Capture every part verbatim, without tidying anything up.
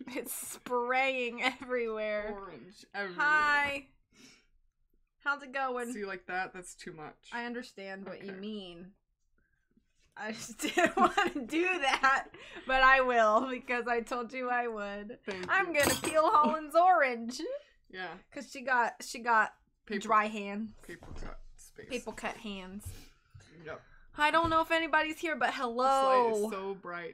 It's spraying everywhere. Orange everywhere. Hi. How's it going? See, like that? That's too much. I understand what Okay. you mean. I just didn't want to do that, but I will because I told you I would. Thank I'm you. gonna peel Holland's orange Yeah. because she got she got Paper, dry hands, paper cut space. paper cut hands. Yep. I don't know if anybody's here, but This light hello, is so bright.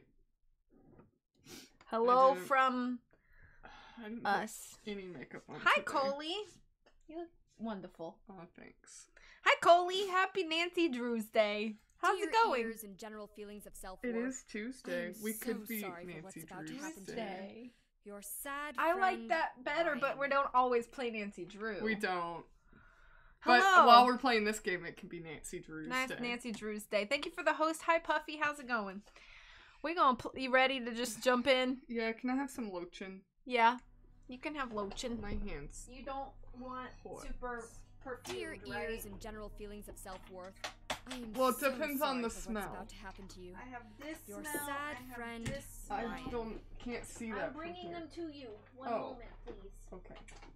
hello I didn't- from I didn't us. put any makeup on. Hi, today. Coley. You look wonderful. Oh, thanks. Hi, Coley. Happy Nancy Drew's Day. How's Dear it going? ears and general feelings of self-worth. It is Tuesday. I'm We so could be sorry for what's Nancy about to Drew's happen Day. today. Your sad I friend, like that better, but Ryan. we don't always play Nancy Drew. We don't. Hello. But while we're playing this game, it can be Nancy Drew's Nice Day. Nancy Drew's Day. Thank you for the host. Hi, Puffy. How's it going? We gonna pl- you ready to just jump in? Yeah, can I have some lotion? Yeah, you can have lotion. My hands. You don't want Hot. super Dear perfumed, right? ears and general feelings of self-worth. I am Well, it so depends sorry on the for smell. What's about to happen to you. I have this Your smell. sad I have friend, this I smell. Ryan. don't can't see that I'm from bringing here. them to you. One Oh. moment, please. Okay.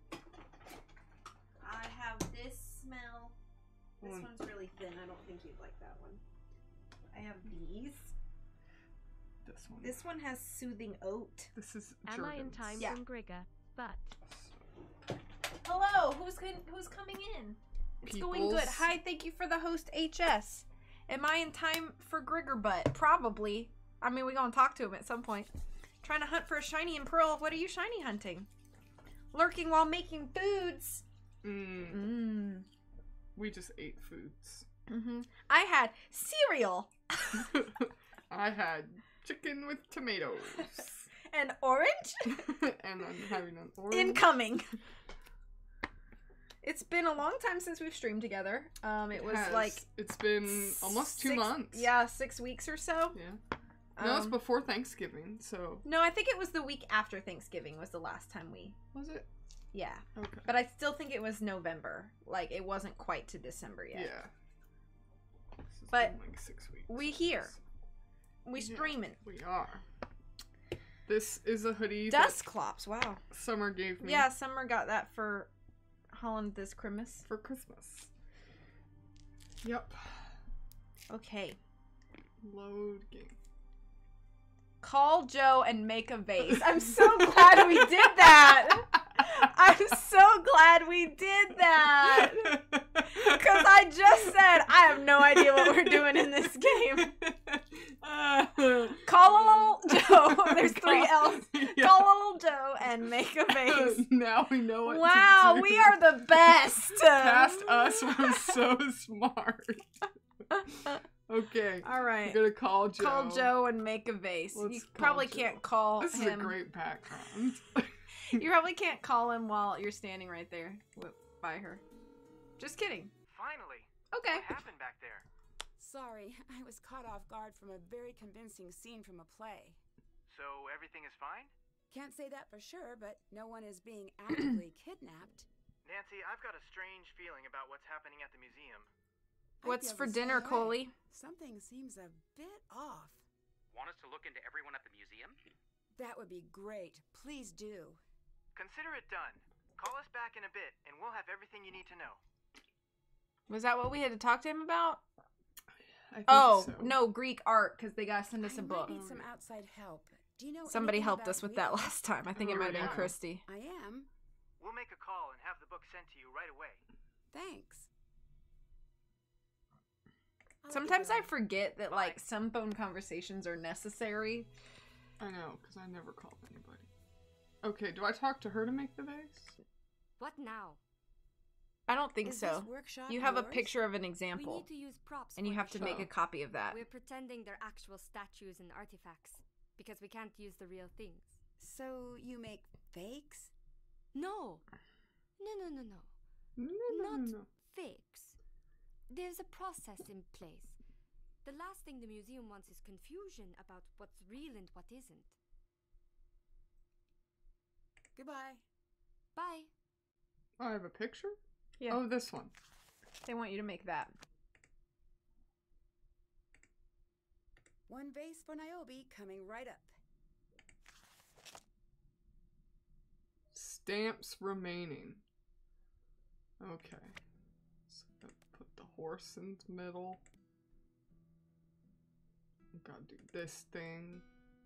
I have this smell. This One. one's really thin. I don't think you'd like that one. I have these. This one. This one has soothing oat. This is Am I in Jergens. time Yeah. from Grigga? But Hello, who's con- who's coming in? It's going good. Peoples. Hi, thank you for the host, H S. Am I in time for Grigger Butt? Probably. I mean, we're gonna talk to him at some point. Trying to hunt for a shiny and pearl. What are you shiny hunting? Lurking while making foods. Mm, Mmm. we just ate foods. Mm-hmm. I had cereal I had chicken with tomatoes. and orange And I'm having an orange. incoming. It's been a long time since we've streamed together. Um, it was Has. like It's been almost two six- months. Yeah, six weeks or so. Yeah. No, it's Um, before Thanksgiving, so. No, I think it was the week after Thanksgiving was the last time we. Was it? Yeah, Okay. but I still think it was November. Like it wasn't quite to December yet. Yeah. This has But been like six weeks. we here. We Yeah, streaming. We are. This is a hoodie that Dust clops. Wow. Summer gave me Yeah, Summer got that for Holland this Christmas. for Christmas. Yep. Okay. Load game. Call Joe and make a vase. I'm so glad we did that. I'm so glad we did that. Because I just said I have no idea what we're doing in this game. Uh, Call a little Joe. There's three L's. Yeah. Call a little Joe and make a vase. Now we know what Wow, to do. we are the best. Past us was so smart. Okay. All I'm right. gonna call Joe. Call Joe and make a vase. Let's You call probably Joe. can't call This is him. a great background. You probably can't call him while you're standing right there wi- by her. Just kidding. Finally. Okay. What happened back there? Sorry, I was caught off guard from a very convincing scene from a play. So everything is fine? Can't say that for sure, but no one is being actively kidnapped. Nancy, I've got a strange feeling about what's happening at the museum. I What's feel for the dinner, same way. Coley? Something seems a bit off. Want us to look into everyone at the museum? That would be great. Please do. Consider it done. Call us back in a bit, and we'll have everything you need to know. Was that what we had to talk to him about? I think Oh, so. no, Greek art, because they gotta send us a I book. might need some outside help. Do you know Somebody anything helped about us with Greek that art? last time. I think it Oh, might have been yeah. Christy. I am. We'll make a call and have the book sent to you right away. Thanks. I'll let you Sometimes go. I forget that, like, some phone conversations are necessary. I know, because I never called anybody. Okay, do I talk to her to make the vase? What now? I don't think Is so. this workshop You have a yours? picture of an We example, need to use props and you for have the to make show. a copy of that. We're pretending they're actual statues and artifacts because we can't use the real things. So you make fakes? No. No, no, no, no. No, no, no, Not no. fakes. There's a process in place. The last thing the museum wants is confusion about what's real and what isn't. Goodbye. Bye. Oh, I have a picture? Yeah. Oh, this one. They want you to make that. One vase for Niobe coming right up. stamps remaining. Okay. So put the horse in the middle. Gotta do this thing.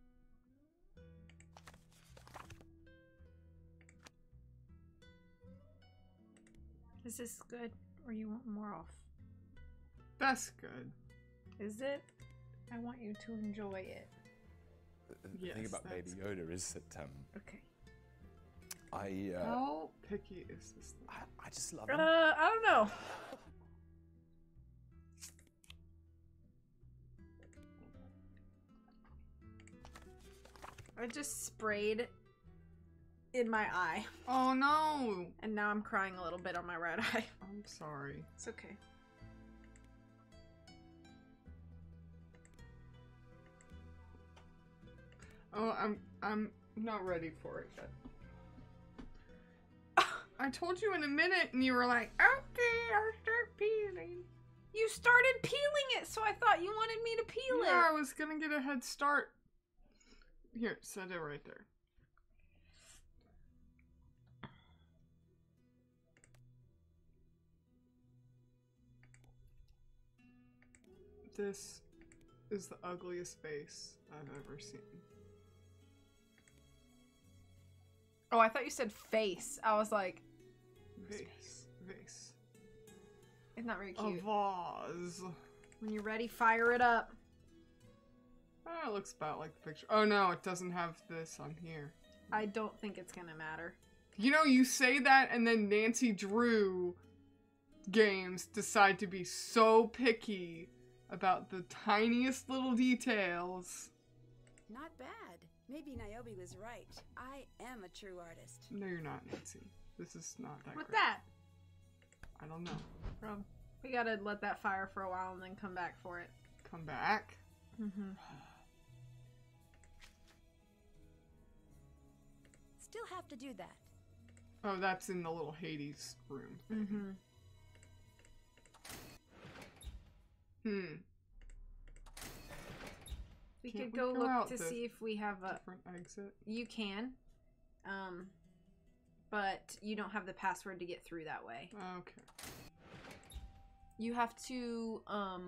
Is this good, or you want more off? That's good. Is it? I want you to enjoy it. The, the Yes, thing about Baby that's Yoda is that um, Okay. I, uh, How picky is this thing? I I just love Uh, him. I don't know. I just sprayed in my eye, Oh no! and now I'm crying a little bit on my right eye. I'm sorry. It's okay. Oh, I'm I'm not ready for it yet. I told you in a minute, and you were like, "Okay, I'll start peeling." You started peeling it, so I thought you wanted me to peel Yeah, I it. was gonna get a head start. Here, set it right there. This is the ugliest face I've ever seen. Oh, I thought you said face. I was like, Vase. Vase. it's not very A cute. vase. When you're ready, fire it up. Oh, it looks about like the picture. Oh no, it doesn't have this on here. I don't think it's gonna matter. You know, you say that, and then Nancy Drew games decide to be so picky about the tiniest little details. Not bad. Maybe Niobe was right. I am a true artist. No, you're not, Nancy. This is not that What's great. that? I don't know. Rob, we gotta let that fire for a while and then come back for it. Come back. Mm-hmm. Still have to do that. Oh, that's in the little Hades room. Mm-hmm. Hmm. We Can't could we go, go look out to the see if we have a. Different exit. You can, um, but you don't have the password to get through that way. Okay. You have to um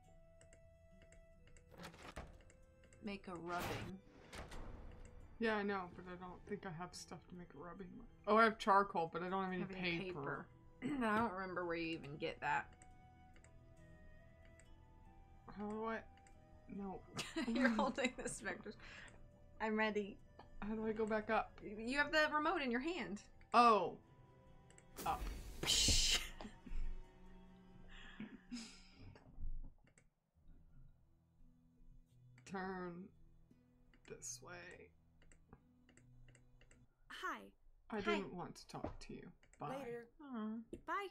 make a rubbing. Yeah, I know, but I don't think I have stuff to make a rubbing with. Oh, I have charcoal, but I don't have any Have any paper. I don't remember where you even get that. How do I? No. You're holding the specters. I'm ready. How do I go back up? You have the remote in your hand. Oh. Up. Turn this way. Hi. I Hi. didn't want to talk to you. Bye. Later. Oh. Bye.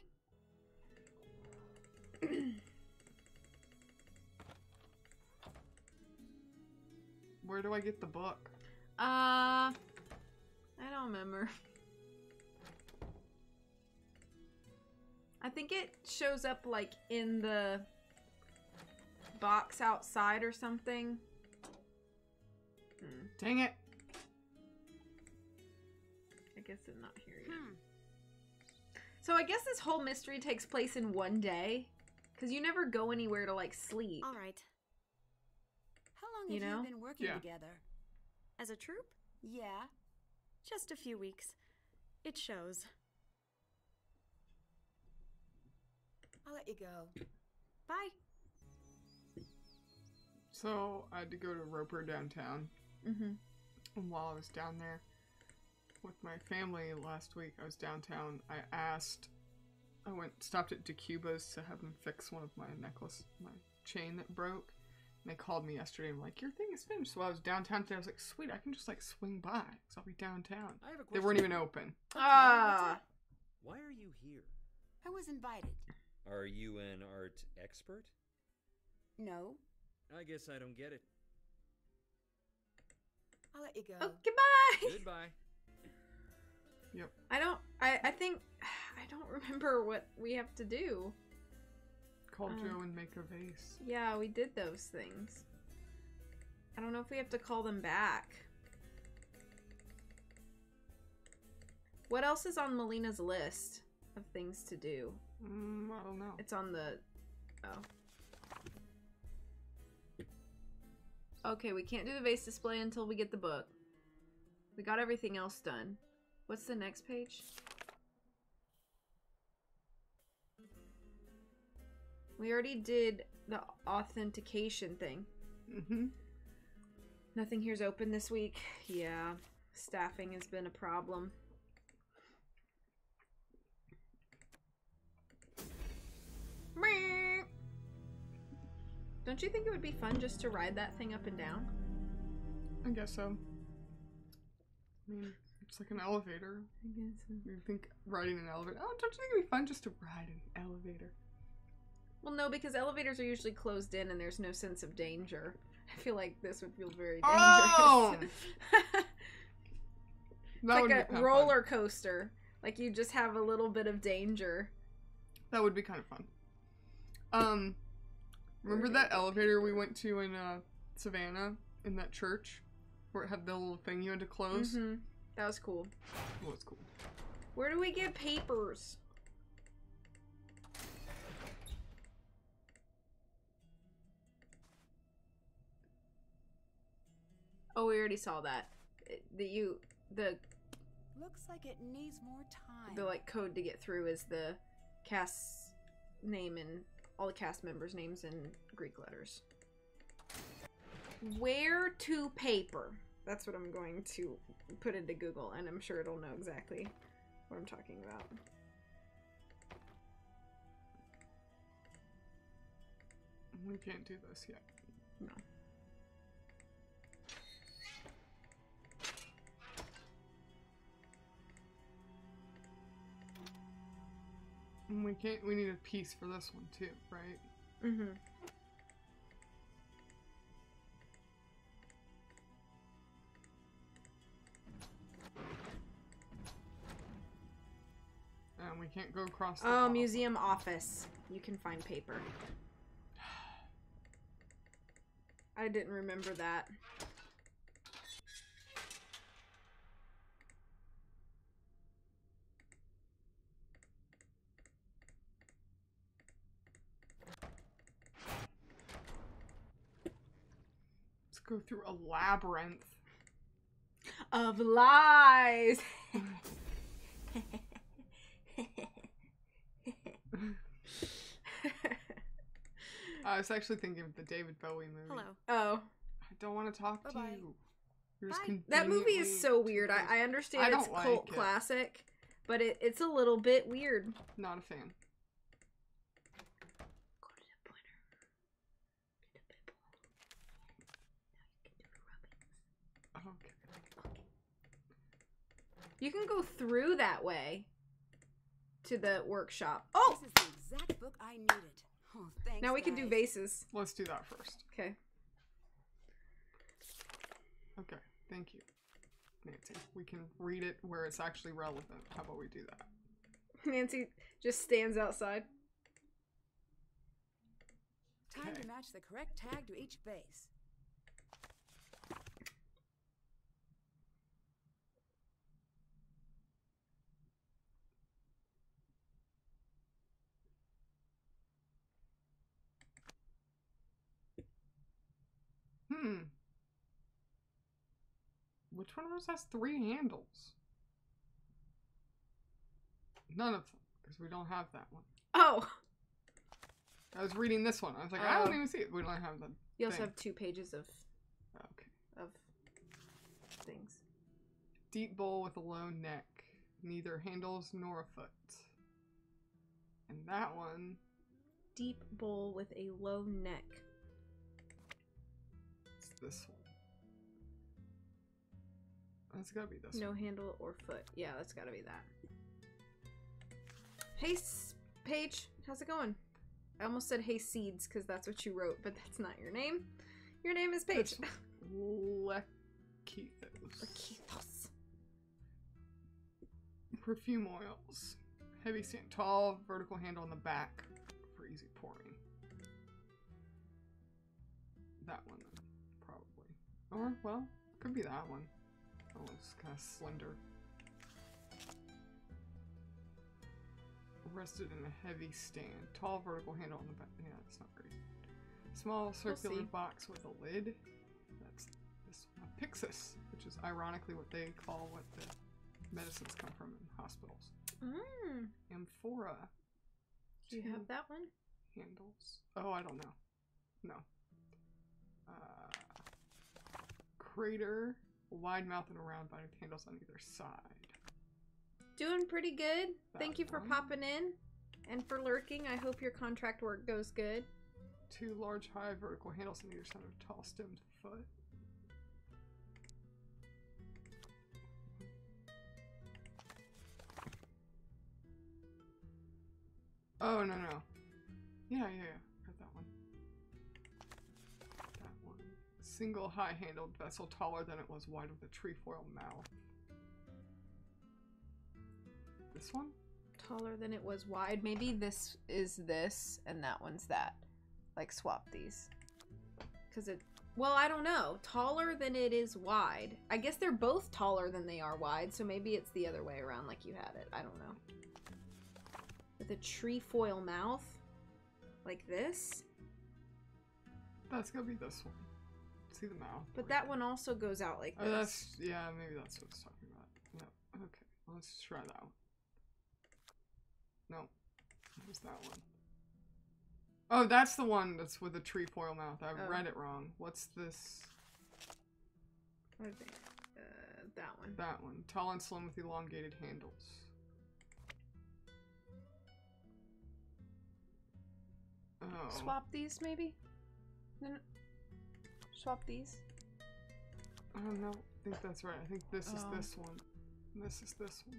Where do I get the book? Uh, I don't remember. I think it shows up like in the box outside or something. Hmm. Dang it. I guess it's not here yet. Hmm. So I guess this whole mystery takes place in one day, because you never go anywhere to like sleep. All right. How long You have know? you been working Yeah. together? As a troupe? Yeah. Just a few weeks. It shows. I'll let you go. Bye. So I had to go to Roper downtown. Mm-hmm. And while I was down there with my family last week, I was downtown. I asked, I went, stopped at DeCuba's to have them fix one of my necklace, my chain that broke. And they called me yesterday and were like, your thing is finished. So I was downtown today. I was like, sweet, I can just like swing by because I'll be downtown. I have a They question. weren't even open. Ah. Why are you here? I was invited. Are you an art expert? No. I guess I don't get it. I'll let you go. Oh, goodbye. Goodbye. Yep. I don't. I. I think. I don't remember what we have to do. Call Um, Joe and make a vase. Yeah, we did those things. I don't know if we have to call them back. What else is on Melina's list of things to do? Mm, I don't know. It's on the... Oh. Okay, we can't do the vase display until we get the book. We got everything else done. What's the next page? We already did the authentication thing. Mm-hmm. Nothing here's open this week. Yeah, staffing has been a problem. Don't you think it would be fun just to ride that thing up and down? I guess so. I mean, it's like an elevator. I guess so. You think riding an elevator... Oh, don't you think it'd be fun just to ride an elevator? Well, no, because elevators are usually closed in and there's no sense of danger. I feel like this would feel very dangerous. Oh! That would Like be a kind of roller coaster. Like you just have a little bit of danger. That would be kind of fun. Um, remember that elevator we went to in uh, Savannah, in that church? Where it had the little thing you had to close? Mm-hmm. That was cool. That was cool. Where do we get papers? Oh, we already saw that. The you the Looks like it needs more time. the like code to get through is the cast's name and all the cast members' names in Greek letters. Where to paper? That's what I'm going to put into Google, and I'm sure it'll know exactly what I'm talking about. We can't do this yet. No. And we can't, we need a piece for this one too, right? Mm-hmm. And we can't go across the Oh, bottom. museum office. You can find paper. I didn't remember that. Let's go through a labyrinth. Of lies! I was actually thinking of the David Bowie movie. Hello. Oh. I don't want to talk to Bye-bye. you. You're just Bye. That movie is conveniently so weird. too I, I understand I it's don't cult like it. classic, but it, it's a little bit weird. Not a fan. Go to the pointer. Get a pimple. Now you can do the rubbings. Okay. Okay. You can go through that way to the workshop. Oh! This is the exact book I needed. Oh, thanks, Now we can do guys. vases. Let's do that first. Okay. Okay. Thank you, Nancy. We can read it where it's actually relevant. How about we do that? Nancy just stands outside. Time Okay. to match the correct tag to each base. Hmm. Which one of those has three handles? None of them, because we don't have that one. Oh! I was reading this one. I was like, I don't Oh. even see it. We don't have the You also thing. have two pages of Okay. of things. Deep bowl with a low neck. Neither handles nor a foot. And that one, Deep bowl with a low neck. it's this one. That's gotta be this No one. handle or foot. Yeah, that's gotta be that. Hey, S- Paige. How's it going? I almost said hey, Seeds, because that's what you wrote, but that's not your name. Your name is Paige. It's Lekithos. Lakitos. Perfume oils. Heavy stand. Tall, vertical handle on the back for easy pouring. That one, probably. Or, well, could be that one. That one's kind of slender. rested in a heavy stand. Tall vertical handle on the back. Yeah, that's not great. Small circular see. box with a lid. That's this one. A Pyxis, which is ironically what they call what the medicines come from in hospitals. Mm. Amphora. Do you Two have that one? handles. Oh, I don't know. No. Uh, crater. Wide mouth and a round body with handles on either side. Doing pretty good. That Thank you for one. popping in and for lurking. I hope your contract work goes good. Two large high vertical handles on either side of a tall stemmed foot. Oh, no, no. Yeah, yeah, yeah. Got that one. That one. Single high-handled vessel taller than it was wide with a trefoil mouth. This one? Taller than it was wide. Maybe this is this and that one's that. Like swap these. Because it... Well, I don't know. Taller than it is wide. I guess they're both taller than they are wide, so maybe it's the other way around like you had it. I don't know. With a trefoil mouth? Like this? That's gonna be this one. See the mouth. But that one also goes out like Oh, this. that's... Yeah, maybe that's what it's talking about. Yep. Okay. Let's try that one. No. Where's that one? Oh, that's the one that's with the trefoil mouth. I Oh. read it wrong. What's this? What are they? Uh, that one. That one. Tall and slim with elongated handles. Oh. Swap these, maybe? No, no. Swap these. I don't know. I think that's right. I think this is Oh. this one. And this is this one.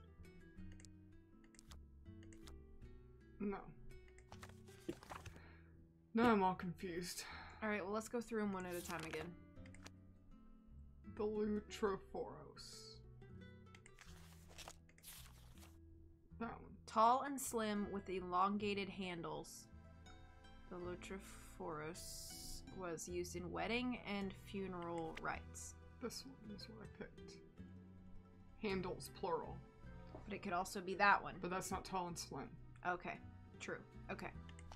No. Now I'm all confused. Alright, well, let's go through them one at a time again. The Lutrophoros. That one. Tall and slim with elongated handles. The Lutrophoros was used in wedding and funeral rites. This one is what I picked. Handles, plural. But it could also be that one. But that's not tall and slim. Okay, true. Okay.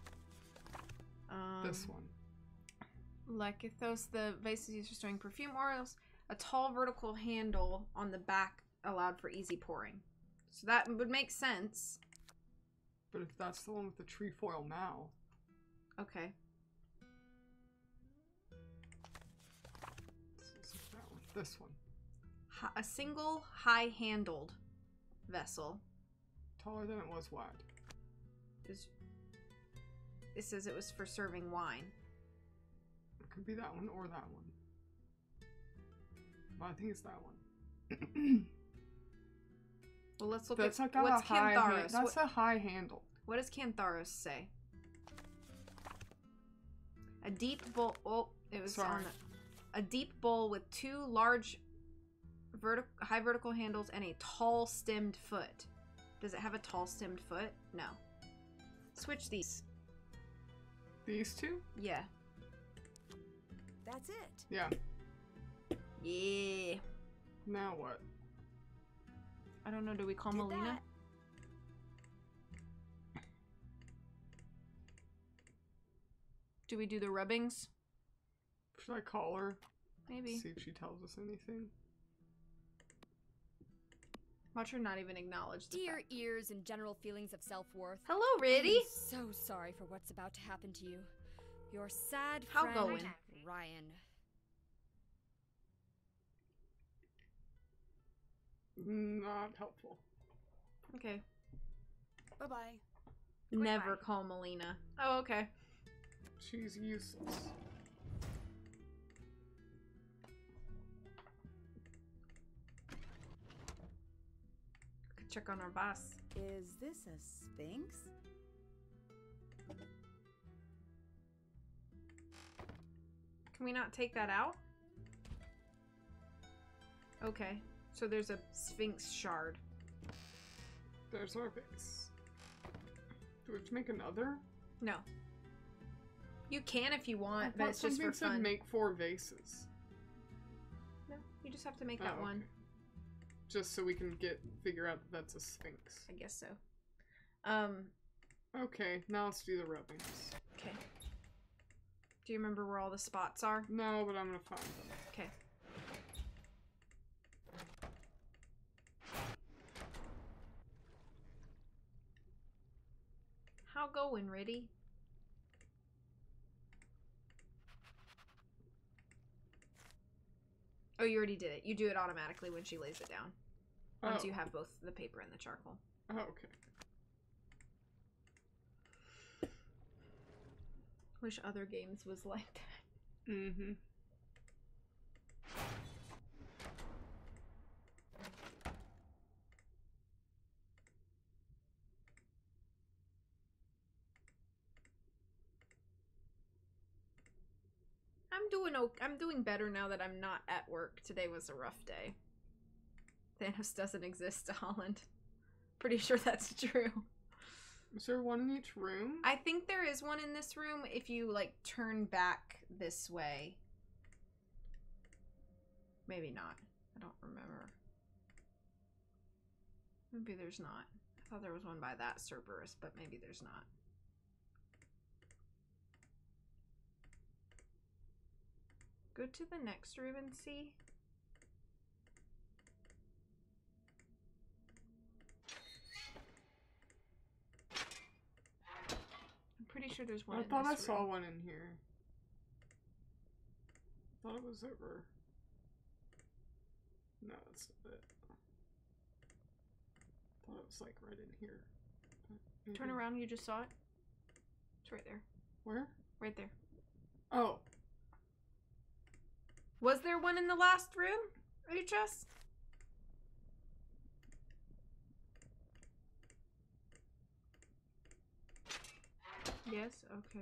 Um, This one. Lekythos, the vases used for storing perfume oils. A tall vertical handle on the back allowed for easy pouring. So that would make sense. But if that's the one with the trefoil mouth. Okay. This is that one. This one. Hi- a single high-handled vessel. Taller than it was wide. Is, it says it was for serving wine. It could be that one or that one. But I think it's that one. Well, let's look That's at like got what's a high hand- Cantharos. That's What, a high handle. what does Cantharos say? A deep bowl. Oh, it was Sorry. on the, a deep bowl with two large, vertic high vertical handles and a tall stemmed foot. Does it have a tall stemmed foot? No. Switch these. These two? Yeah. That's it. Yeah. Yeah. Now what? I don't know. Do we call Did Melina? that. Do we do the rubbings? Should I call her? Maybe. See if she tells us anything. Watch her not even acknowledge the Dear fact. ears and general feelings of self-worth. Hello, Riddy. I'm so sorry for what's about to happen to you. Your sad How friend, going? Ryan. Not helpful. Okay. Bye-bye. Never call Melina. Oh, okay. She's useless. Could check on our boss. Is this a sphinx? Can we not take that out? Okay. So there's a Sphinx shard. There's our base. Do we have to make another? No. You can if you I want, but thought it's just for something said fun. make four vases. No, you just have to make Oh, that one. okay. Just so we can get figure out that that's a sphinx. I guess so. Um, Okay, now let's do the rubbings. okay. Do you remember where all the spots are? No, but I'm gonna find them. Okay. How going, Riddy? Oh, you already did it. You do it automatically when she lays it down. Once Oh. you have both the paper and the charcoal. Oh, okay. Wish other games was like that. Mm-hmm. I'm doing okay. I'm doing better now that I'm not at work. Today was a rough day. Thanos doesn't exist to Holland. Pretty sure that's true. Is there one in each room? I think there is one in this room if you, like, turn back this way. Maybe not. I don't remember. Maybe there's not. I thought there was one by that Cerberus, but maybe there's not. Go to the next room and see. I'm pretty sure there's one I in thought I this saw room. one in here. I thought it was over. No, that's not it. I thought it was like right in here. But Turn maybe- around, you just saw it. It's right there. Where? Right there. Oh. Was there one in the last room, H S? Yes? Okay.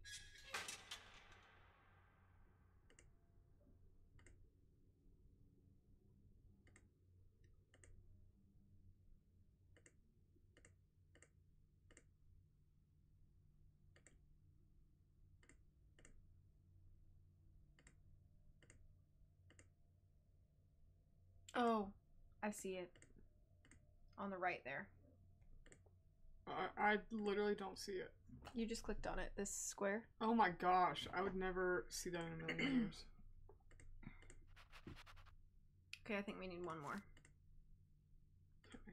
Oh, I see it. On the right there. I, I literally don't see it. You just clicked on it, this square. Oh my gosh, I would never see that in a million years. Okay, I think we need one more. Okay.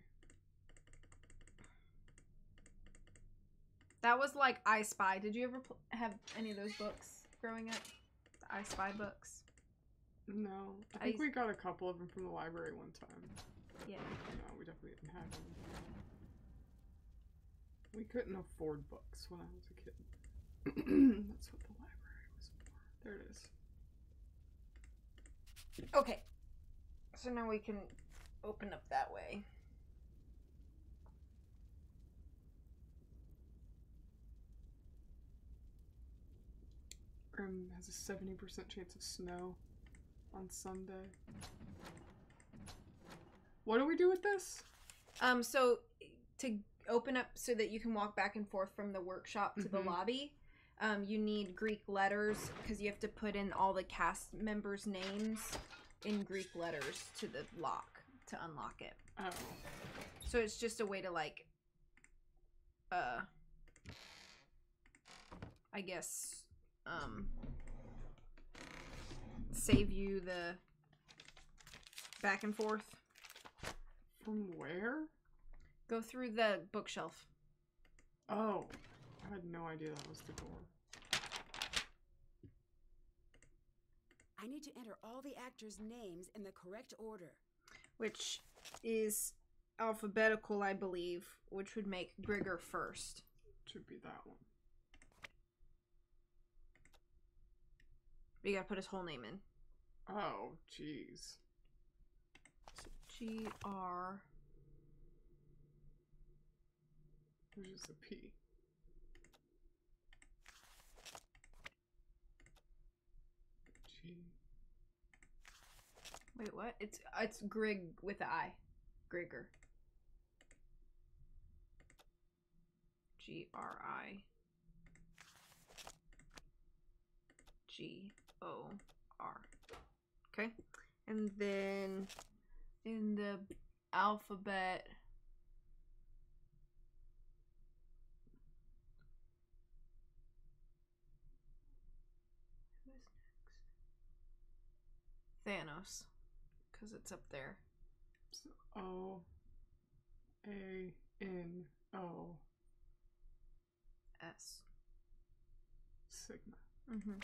That was like I Spy. Did you ever pl have any of those books growing up? The I Spy books? No. I I think used- we got a couple of them from the library one time. Yeah. No, we definitely didn't have them. We couldn't afford books when I was a kid. That's what the library was for. There it is. Okay. So now we can open up that way. Um, has a seventy percent chance of snow on Sunday. What do we do with this? Um, so to open up so that you can walk back and forth from the workshop to the Mhm. lobby, um, you need Greek letters because you have to put in all the cast members' names in Greek letters to the lock to unlock it. Oh. So it's just a way to, like, uh, I guess, um, save you the back and forth. From where? Go through the bookshelf. Oh. I had no idea that was the door. I need to enter all the actors' names in the correct order. Which is alphabetical, I believe, which would make Grigor first. Should be that one. But you gotta put his whole name in. Oh, jeez. So G R. There's just a P. G. Wait, what? It's it's Grig with the I. Grigor. G R I. G O R. Okay. And then in the alphabet, Thanos. Because it's up there. So O A N O S. Sigma. Mm-hmm.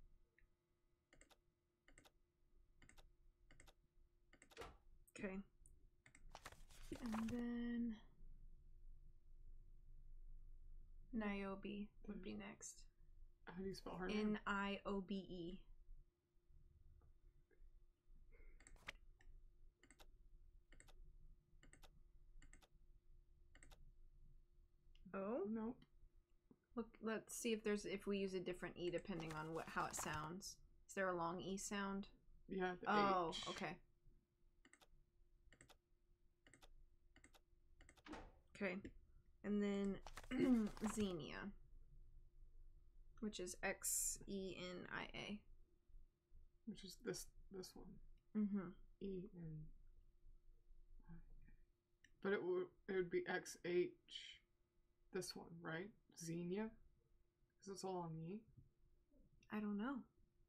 Okay. And then Niobe would be next. How do you spell her name? N I O B E. Oh? Nope. Look, let's see if there's if we use a different E depending on what how it sounds. Is there a long E sound? Yeah, the Oh, H. okay. Okay. And then Xenia, which is X E N I A. Which is this this one. Mm-hmm. E N I A. But it would it would be X H this one, right? Xenia? Because it's all on E? I don't know.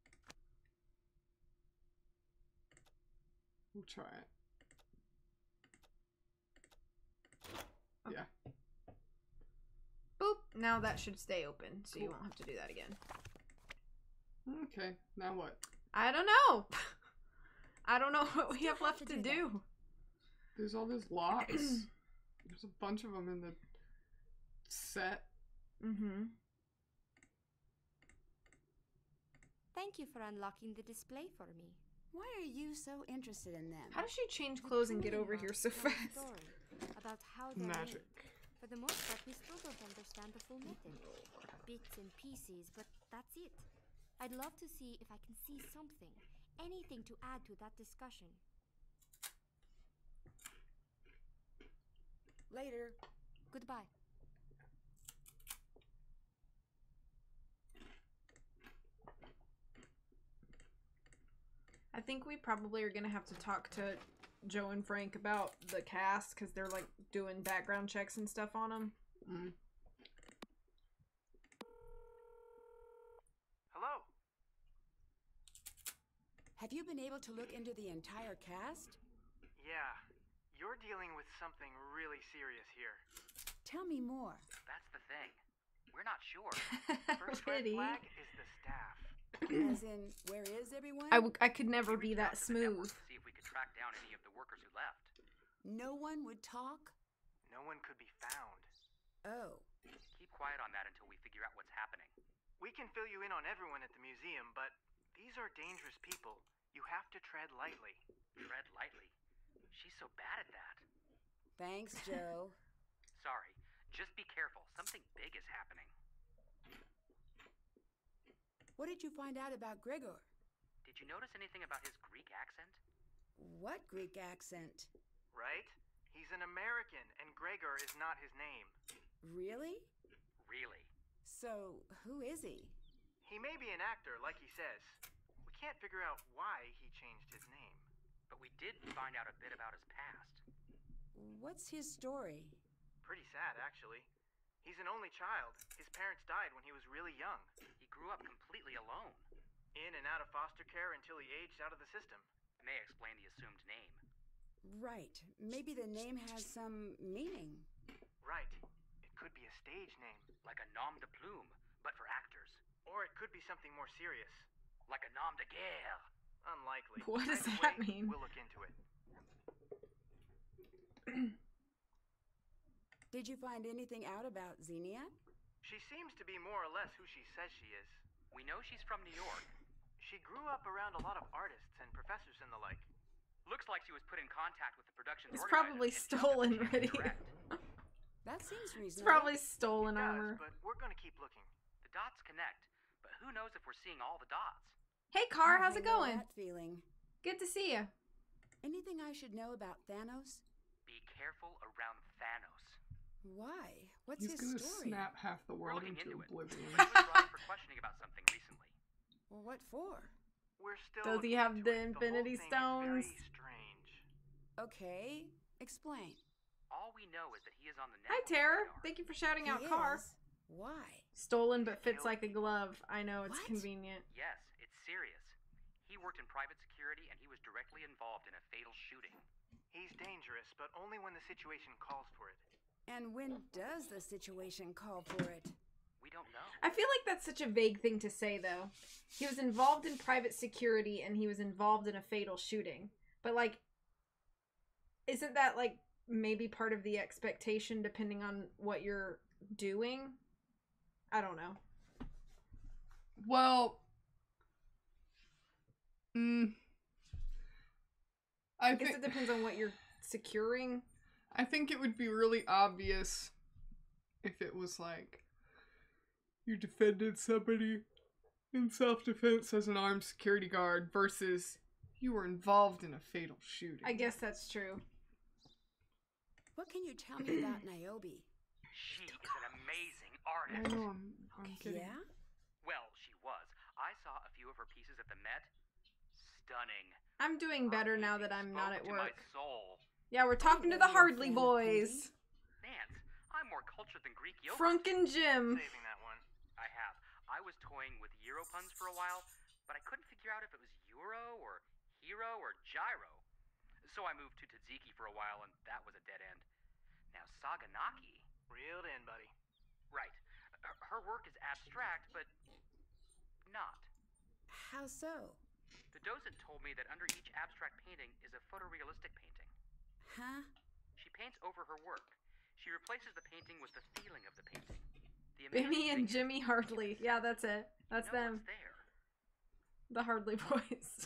We'll try it. Okay. Yeah. Boop. Now that should stay open, so you Cool. won't have to do that again. Okay, now what? I don't know. I don't know what we Still have have left to to do do. There's all these locks. There's a bunch of them in the set. Mm-hmm. Thank you for unlocking the display for me. Why are you so interested in them? How does she change The clothes and get tooling over here box so tells a fast? story about how they're Magic. made. For the most part, we still don't understand the full method. Bits and pieces, but that's it. I'd love to see if I can see something, anything to add to that discussion. Later. Goodbye. I think we probably are gonna have to talk to Joe and Frank about the cast because they're like doing background checks and stuff on them. Mm. Hello? Have you been able to look into the entire cast? Yeah, you're dealing with something really serious here. Tell me more. That's the thing. We're not sure. First red Pity. flag is the staff. As in, where is everyone? I, w I could never We be reached out that to the network smooth. to see if we could track down any of the workers who left. No one would talk? No one could be found. Oh. Keep quiet on that until we figure out what's happening. We can fill you in on everyone at the museum, but these are dangerous people. You have to tread lightly. Tread lightly. She's so bad at that. Thanks, Joe. Sorry. Just be careful. Something big is happening. What did you find out about Gregor? Did you notice anything about his Greek accent? What Greek accent? Right? He's an American, and Gregor is not his name. Really? Really? So, who is he? He may be an actor, like he says. We can't figure out why he changed his name. But we did find out a bit about his past. What's his story? Pretty sad, actually. He's an only child. His parents died when he was really young. He grew up completely alone. In and out of foster care until he aged out of the system. May explain the assumed name. Right. Maybe the name has some meaning. Right. It could be a stage name. Like a nom de plume, but for actors. Or it could be something more serious. Like a nom de guerre. Unlikely. What does Either that way, mean? We'll look into it. Did you find anything out about Xenia? She seems to be more or less who she says she is. We know she's from New York. She grew up around a lot of artists and professors and the like. Looks like she was put in contact with the production's It's organizers probably and jumped stolen, to Reddy. direct. That seems reasonable. It's probably It stolen does, armor. but we're gonna keep looking. The dots connect, but who knows if we're seeing all the dots? Hey, Car, how's I it know going? That feeling. Good to see you. Anything I should know about Thanos? Be careful around Thanos. Why? What's He's his gonna story? snap half the We're world looking into into it. oblivion. He was brought in for questioning about something recently. Well, what for? We're still Does he looking have into the it. Infinity the whole thing Stones? is very strange. Okay, explain. All we know is that he is on the Hi, network Tara. radar. Thank you for shouting He out Car. is? Why? Stolen but fits like a glove. I know, it's What? convenient. Yes, it's serious. He worked in private security and he was directly involved in a fatal shooting. He's dangerous, but only when the situation calls for it. And when does the situation call for it? We don't know. I feel like that's such a vague thing to say, though. He was involved in private security and he was involved in a fatal shooting. But, like, isn't that, like, maybe part of the expectation depending on what you're doing? I don't know. Well, mm, I, I guess think, it depends on what you're securing. I think it would be really obvious if it was like you defended somebody in self-defense as an armed security guard versus you were involved in a fatal shooting. I guess that's true. What can you tell me about Niobe? She is an amazing I artist. know, I'm, I'm kidding. Yeah? Well, she was. I saw a few of her pieces at the Met. Stunning. I'm doing Her better now that paintings I'm not at spoke to my work. soul. Yeah, we're talking to the Hardley boys. Nance, I'm more cultured than Greek yogurt. Frunk and Jim. Saving that one. I have. I was toying with Euro puns for a while, but I couldn't figure out if it was Euro or Hero or Gyro. So I moved to Tzatziki for a while, and that was a dead end. Now Saganaki. Reeled in, buddy. Right. Her, her work is abstract, but not. How so? The docent told me that under each abstract painting is a photorealistic painting. Huh? She paints over her work. She replaces the painting with the feeling of the painting. The Bimmy amazing and thing is, Jimmy Hardley. Yeah, that's it. That's you know them. what's there. The Hardley boys.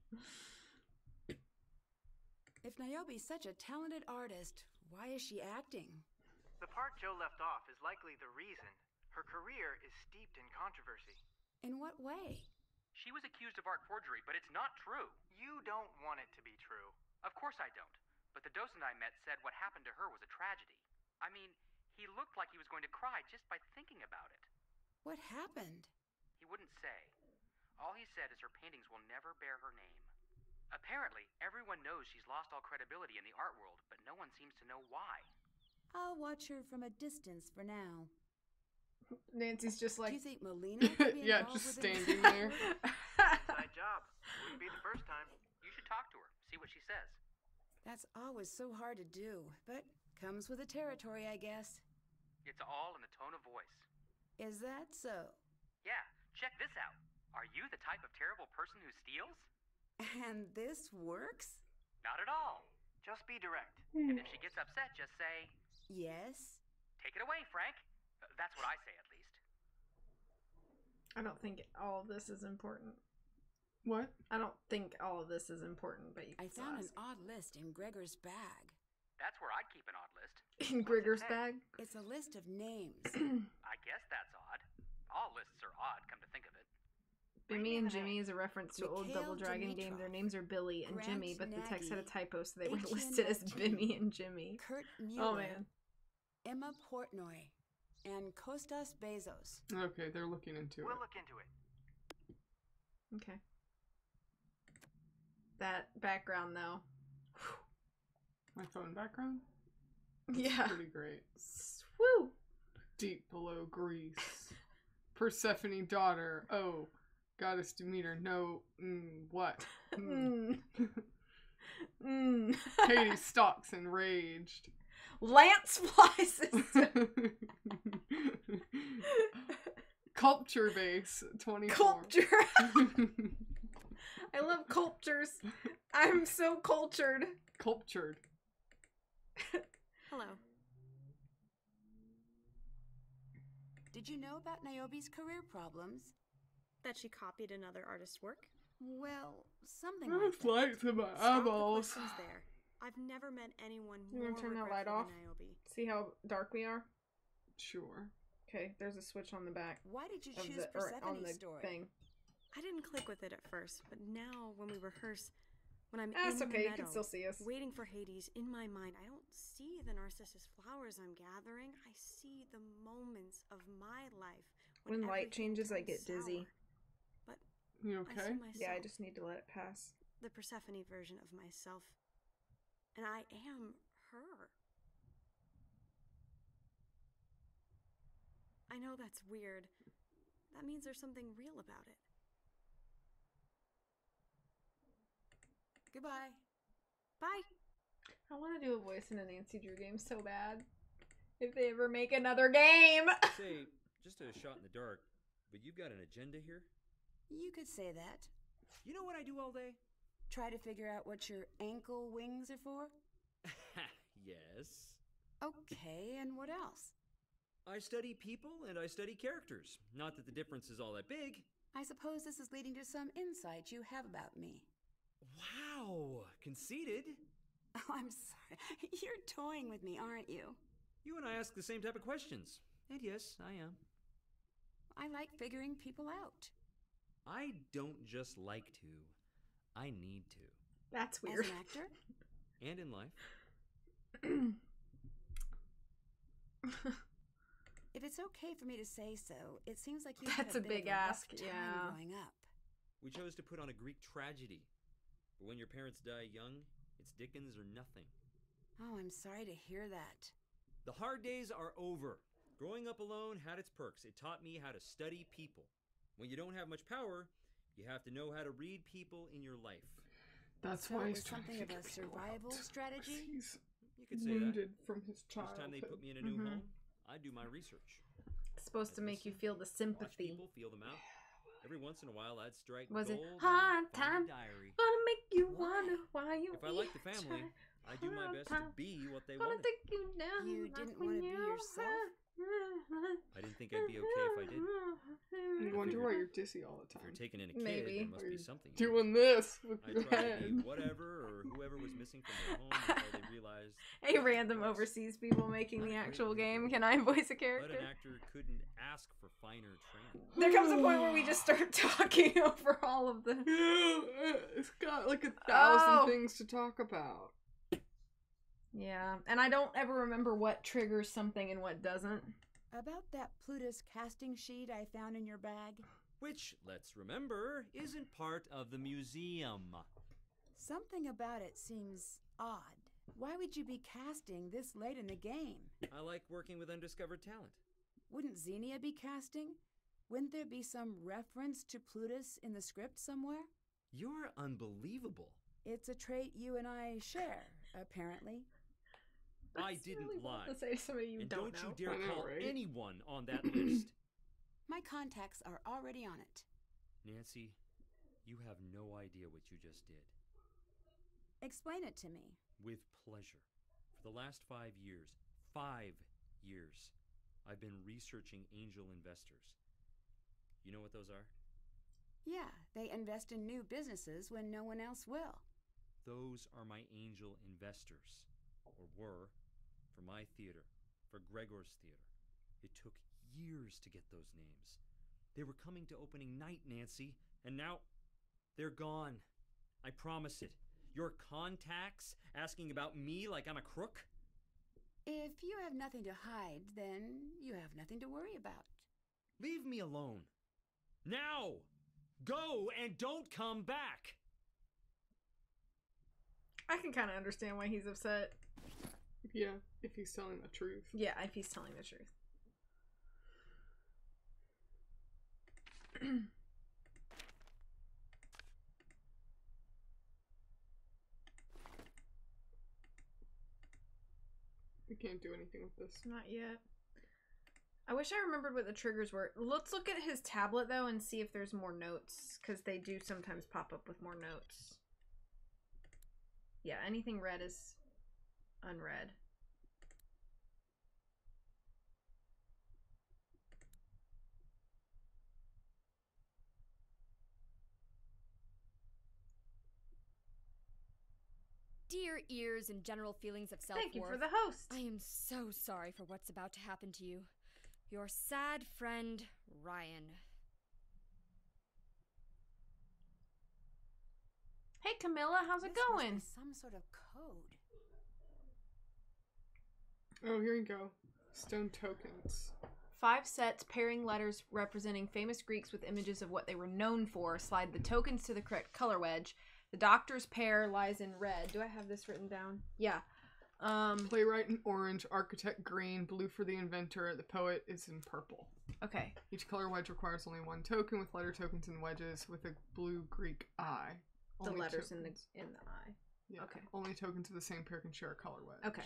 If Niobe's such a talented artist, why is she acting? The part Joe left off is likely the reason. Her career is steeped in controversy. In what way? She was accused of art forgery, but it's not true. You don't want it to be true. Of course I don't. But the docent I met said what happened to her was a tragedy. I mean, he looked like he was going to cry just by thinking about it. What happened? He wouldn't say. All he said is her paintings will never bear her name. Apparently, everyone knows she's lost all credibility in the art world, but no one seems to know why. I'll watch her from a distance for now. Nancy's just Do like... you think Melina could be Yeah, involved just with it? standing there. Side job. Wouldn't be the first time. You should talk to her, see what she says. That's always so hard to do, but comes with the territory, I guess. It's all in the tone of voice. Is that so? Yeah, check this out. Are you the type of terrible person who steals? And this works? Not at all. Just be direct. And if she gets upset, just say, Yes. take it away, Frank. Uh, That's what I say, at least. I don't think all of this is important. What? I don't think all of this is important, but you I can found ask. an odd list in Gregor's bag. That's where I'd keep an odd list. In Grigger's bag? It's a list of names. I guess that's odd. All lists are odd, come to think of it. Bimmy and Jimmy is a reference to an old Mikhail Double Dragon game. Dimitrov, Their names are Billy and Grant Jimmy, but the text had a Nagy, typo, so they were Etienne listed as Martin, Bimmy and Jimmy. Kurt Mueller, Oh, man. Emma Portnoy, and Kostas Bezos. Okay, they're looking into We'll it. look into it. Okay. That background, though. My phone background? Yeah. Pretty great. Woo! Deep below Greece. Persephone daughter. Oh. Goddess Demeter. No. Mm, what? Mm. Mm. Mm. Katie stalks enraged. Lance flies. Culture base twenty-four. Culture. I love cultures. I'm so cultured. Cultured. Hello. Did you know about Niobe's career problems? That she copied another artist's work? Well, something I like that. flight to my Stop the eyeballs. questions there. I've never met anyone You more wanna turn that light regretful off? than Niobe. See how dark we are? Sure. Okay, there's a switch on the back Why did you of choose the or on Persephone's the story? thing. I didn't click with it at first, but now when we rehearse, when I'm That's in okay. the You meadow, can still see us. waiting for Hades, in my mind, I don't see the narcissus flowers I'm gathering. I see the moments of my life When light everything changes, I turns get dizzy. sour. But You I okay? see myself, Yeah, I just need to let it pass. the Persephone version of myself, and I am her. I know that's weird. That means there's something real about it. Goodbye. Bye. I want to do a voice in a Nancy Drew game so bad. If they ever make another game. Say, just a shot in the dark, but you've got an agenda here? You could say that. You know what I do all day? Try to figure out what your ankle wings are for? Yes. Okay, and what else? I study people and I study characters. Not that the difference is all that big. I suppose this is leading to some insight you have about me. Wow, conceited. Oh, I'm sorry. You're toying with me, aren't you? You and I ask the same type of questions. And yes, I am. I like figuring people out. I don't just like to. I need to. That's weird. As an actor? And in life. If it's okay for me to say so, it seems like you That's had a a bit big of a rough ask, time yeah. growing up. We chose to put on a Greek tragedy. But when your parents die young, it's Dickens or nothing. Oh, I'm sorry to hear that. The hard days are over. Growing up alone had its perks. It taught me how to study people. When you don't have much power, you have to know how to read people in your life. That's So why it he's was trying to something of figure a people survival out. strategy? He's You could say wounded that. from his Each childhood. time they put me in a new Mhm. home, I do my research. It's supposed to I'd make you listen, feel the Watch sympathy. people, feel them out. Every once in a while, I'd strike Was it gold and hard find a time? diary. Gonna make you Why? wonder why you If I like the eat, family, try I do my hard best to time. be what they Gonna wanted. take you down. You like didn't when wanna be you yourself? had- I didn't think I'd be okay if I did. You wonder why you're dizzy all the If you're time. taking in a kid, Maybe. there must Or be you're something. here. Doing this with I your tried to be head. whatever or whoever was missing from their home until they realized. A random Yes. overseas people making the Not a actual great game. movie. Can I voice a But character? an actor couldn't ask for finer training. There comes a point where we just start talking over all of the. Yeah, it's got like a thousand Oh. things to talk about. Yeah, and I don't ever remember what triggers something and what doesn't. About that Plutus casting sheet I found in your bag, Which, let's remember, isn't part of the museum. something about it seems odd. Why would you be casting this late in the game? I like working with undiscovered talent. Wouldn't Xenia be casting? Wouldn't there be some reference to Plutus in the script somewhere? You're unbelievable. It's a trait you and I share, apparently. I That's didn't really bold lie. to say to somebody you and don't, don't know. you dare I know, call right? anyone on that list. My contacts are already on it. Nancy, you have no idea what you just did. Explain it to me. With pleasure. For the last five years, five years, I've been researching angel investors. You know what those are? Yeah, they invest in new businesses when no one else will. Those are my angel investors. Or were. For my theater. For Gregor's theater. It took years to get those names. They were coming to opening night, Nancy, and now they're gone. I promise it. Your contacts asking about me like I'm a crook? If you have nothing to hide, then you have nothing to worry about. Leave me alone. Now! Go and don't come back! I can kind of understand why he's upset. Yeah, if he's telling the truth. Yeah, if he's telling the truth. We can't do anything with this. Not yet. I wish I remembered what the triggers were. Let's look at his tablet, though, and see if there's more notes. Because they do sometimes pop up with more notes. Yeah, anything red is unread. Dear ears and general feelings of self-worth. Thank you for the host. I am so sorry for what's about to happen to you. Your sad friend, Ryan. Hey, Camilla, how's it This must going? be some sort of code. Oh, here you go. Stone tokens. Five sets pairing letters representing famous Greeks with images of what they were known for. Slide the tokens to the correct color wedge. The doctor's pair lies in red. Do I have this written down? Yeah. Um, Playwright in orange, architect green, blue for the inventor, the poet is in purple. okay. Each color wedge requires only one token with letter tokens and wedges with a blue Greek eye. The Only letters in the tokens. in the eye. Yeah. Okay. Only tokens of the same pair can share a color wedge. Okay.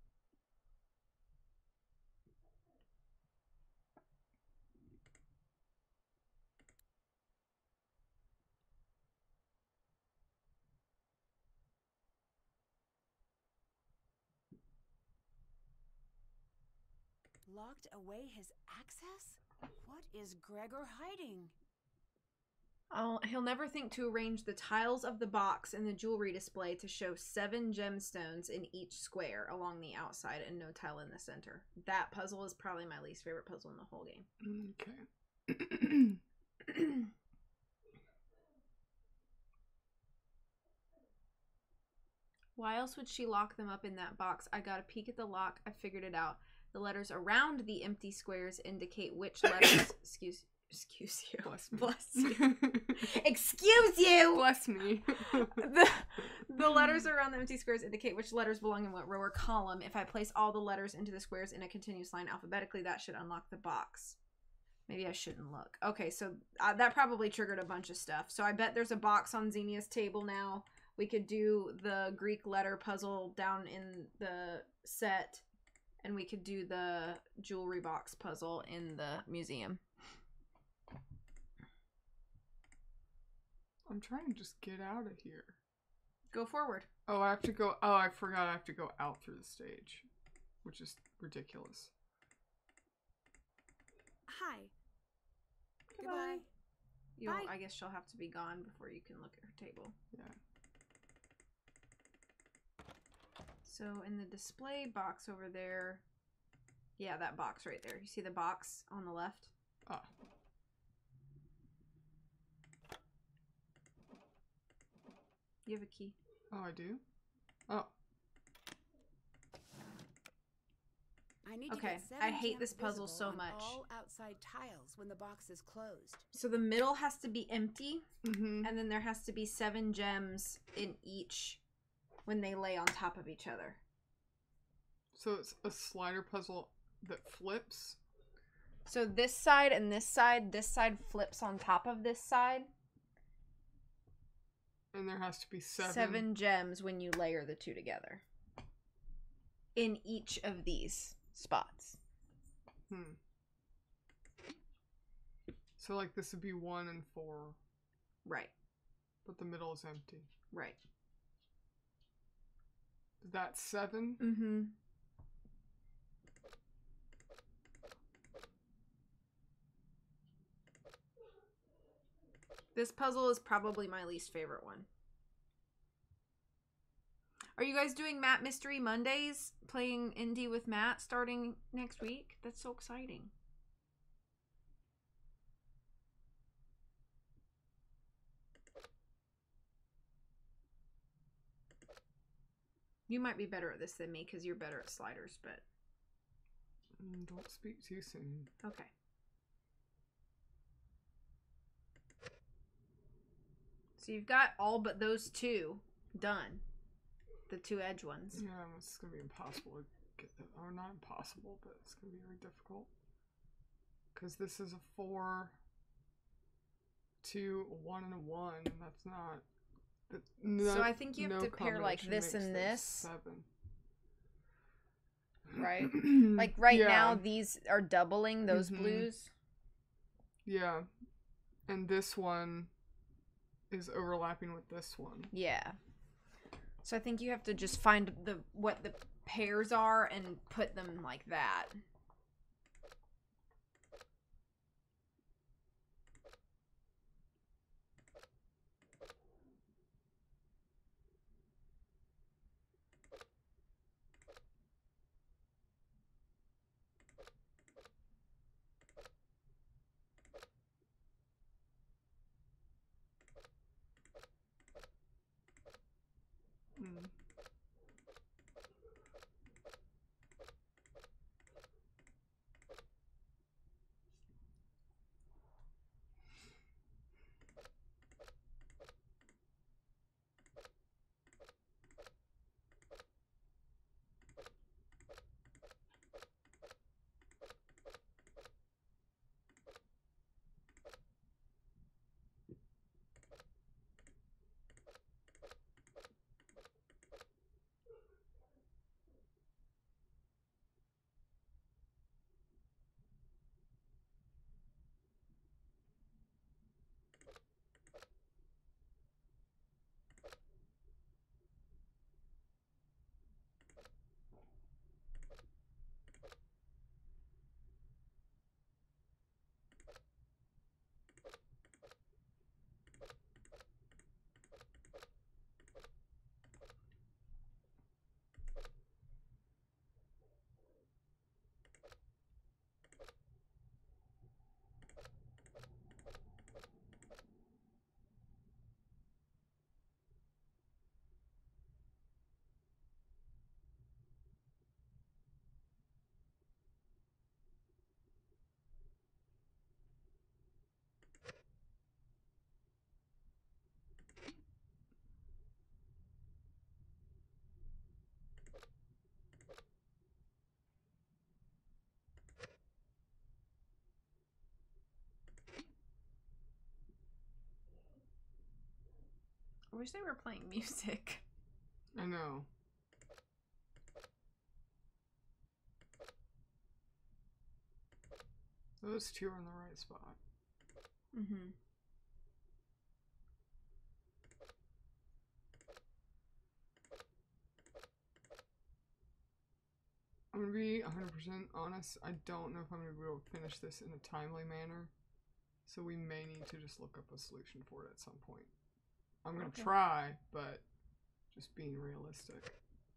Locked away his access? What is Gregor hiding? I'll, he'll never think to arrange the tiles of the box in the jewelry display to show seven gemstones in each square along the outside and no tile in the center. That puzzle is probably my least favorite puzzle in the whole game. Okay. Why else would she lock them up in that box? I got a peek at the lock. I figured it out. The letters around the empty squares indicate which letters... excuse Excuse you. Bless me. Bless you. Excuse you! Bless me. the, the letters around the empty squares indicate which letters belong in what row or column. If I place all the letters into the squares in a continuous line alphabetically, that should unlock the box. Maybe I shouldn't look. Okay, so uh, that probably triggered a bunch of stuff. So I bet there's a box on Xenia's table now. We could do the Greek letter puzzle down in the set. And we could do the jewelry box puzzle in the museum. I'm trying to just get out of here. Go forward. Oh, I have to go. Oh, I forgot I have to go out through the stage, which is ridiculous. Hi. Goodbye. Goodbye. You'll, Bye. I guess she'll have to be gone before you can look at her table. Yeah. So in the display box over there, yeah, that box right there. You see the box on the left? Ah. You have a key. Oh, I do? Oh. I need Okay, to get seven I hate gems this puzzle visible so on much. all outside tiles when the box is closed. So the middle has to be empty, Mm-hmm. and then there has to be seven gems in each when they lay on top of each other. So it's a slider puzzle that flips. So this side and this side, this side flips on top of this side. And there has to be seven. Seven gems when you layer the two together. In each of these spots. Hmm. So, like, this would be one and four. Right. But the middle is empty. Right. That's seven? Mm-hmm. This puzzle is probably my least favorite one. Are you guys doing Matt Mystery Mondays? Playing indie with Matt starting next week? That's so exciting. You might be better at this than me because you're better at sliders, but... Mm, don't speak too soon. Okay. So you've got all but those two done. The two edge ones. Yeah, it's going to be impossible to get that. Or not impossible, but it's going to be very difficult. Because this is a four, two, a one, and a one, and that's not... That, no, So I think you have no to pair like combination this makes and those this. Seven. Right? Like right Yeah. now these are doubling those Mhm. blues. Yeah. And this one is overlapping with this one. Yeah. So I think you have to just find the what the pairs are and put them like that. Mm. wish they were playing music. I know. Those two are in the right spot. Mm-hmm. I'm gonna be one hundred percent honest. I don't know if I'm gonna be able to finish this in a timely manner. So we may need to just look up a solution for it at some point. I'm gonna Okay. try, but just being realistic.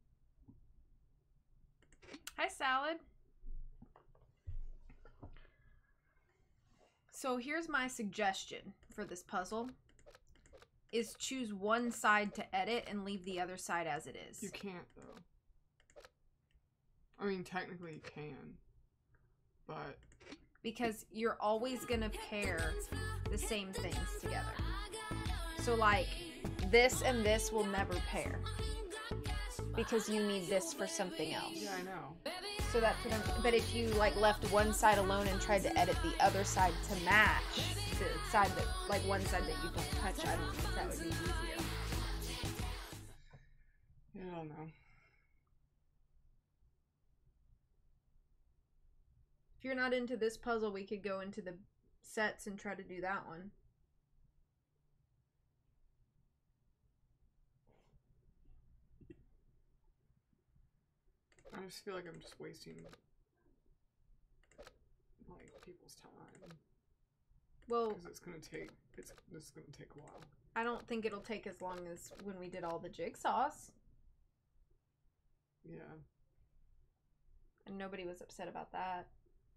Hi, Salad. So here's my suggestion for this puzzle. Is choose one side to edit and leave the other side as it is. You can't, though. I mean, technically you can. But... because you're always gonna pair the same things together. So like, this and this will never pair. Because you need this for something else. Yeah, I know. So that's what I'm, but if you like left one side alone and tried to edit the other side to match the side that, like one side that you don't touch, I don't think that would be easier. Yeah, I don't know. If you're not into this puzzle, we could go into the sets and try to do that one. I just feel like I'm just wasting, like, people's time. Well, because it's gonna take it's it's gonna take a while. I don't think it'll take as long as when we did all the jigsaws. Yeah. And nobody was upset about that.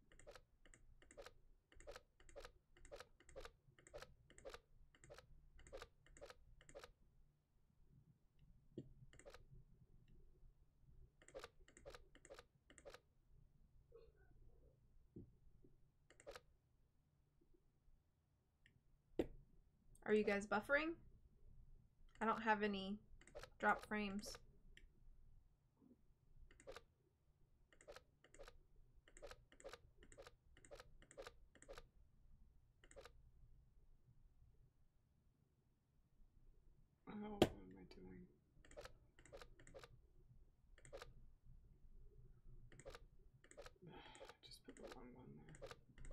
Are you guys buffering? I don't have any drop frames. Oh, what am I doing? Just put the wrong one there.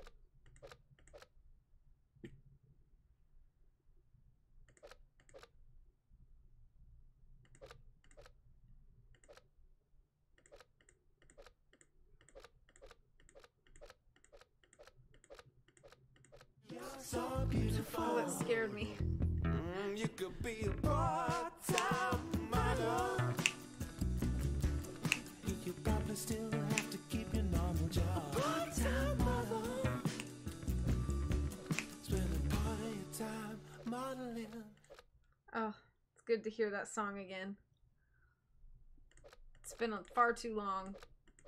So beautiful. Oh, that scared me. Mm, you could be a part-time model. You probably still have to keep your normal job. Part-time model. Spend a part of your time modeling. Oh, it's good to hear that song again. It's been far too long.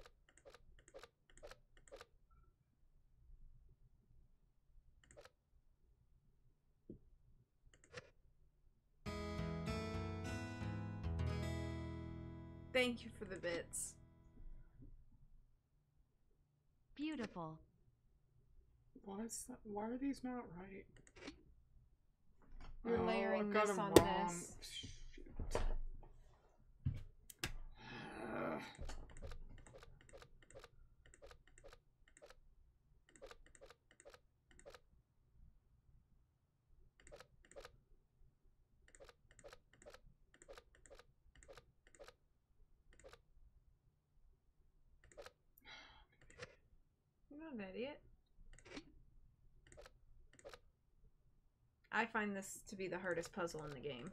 Thank you for the bits. Beautiful. Why is that? Why are these not right? You're oh, layering I got this them on wrong. this. Shoot. Ugh. You're not an idiot. I find this to be the hardest puzzle in the game.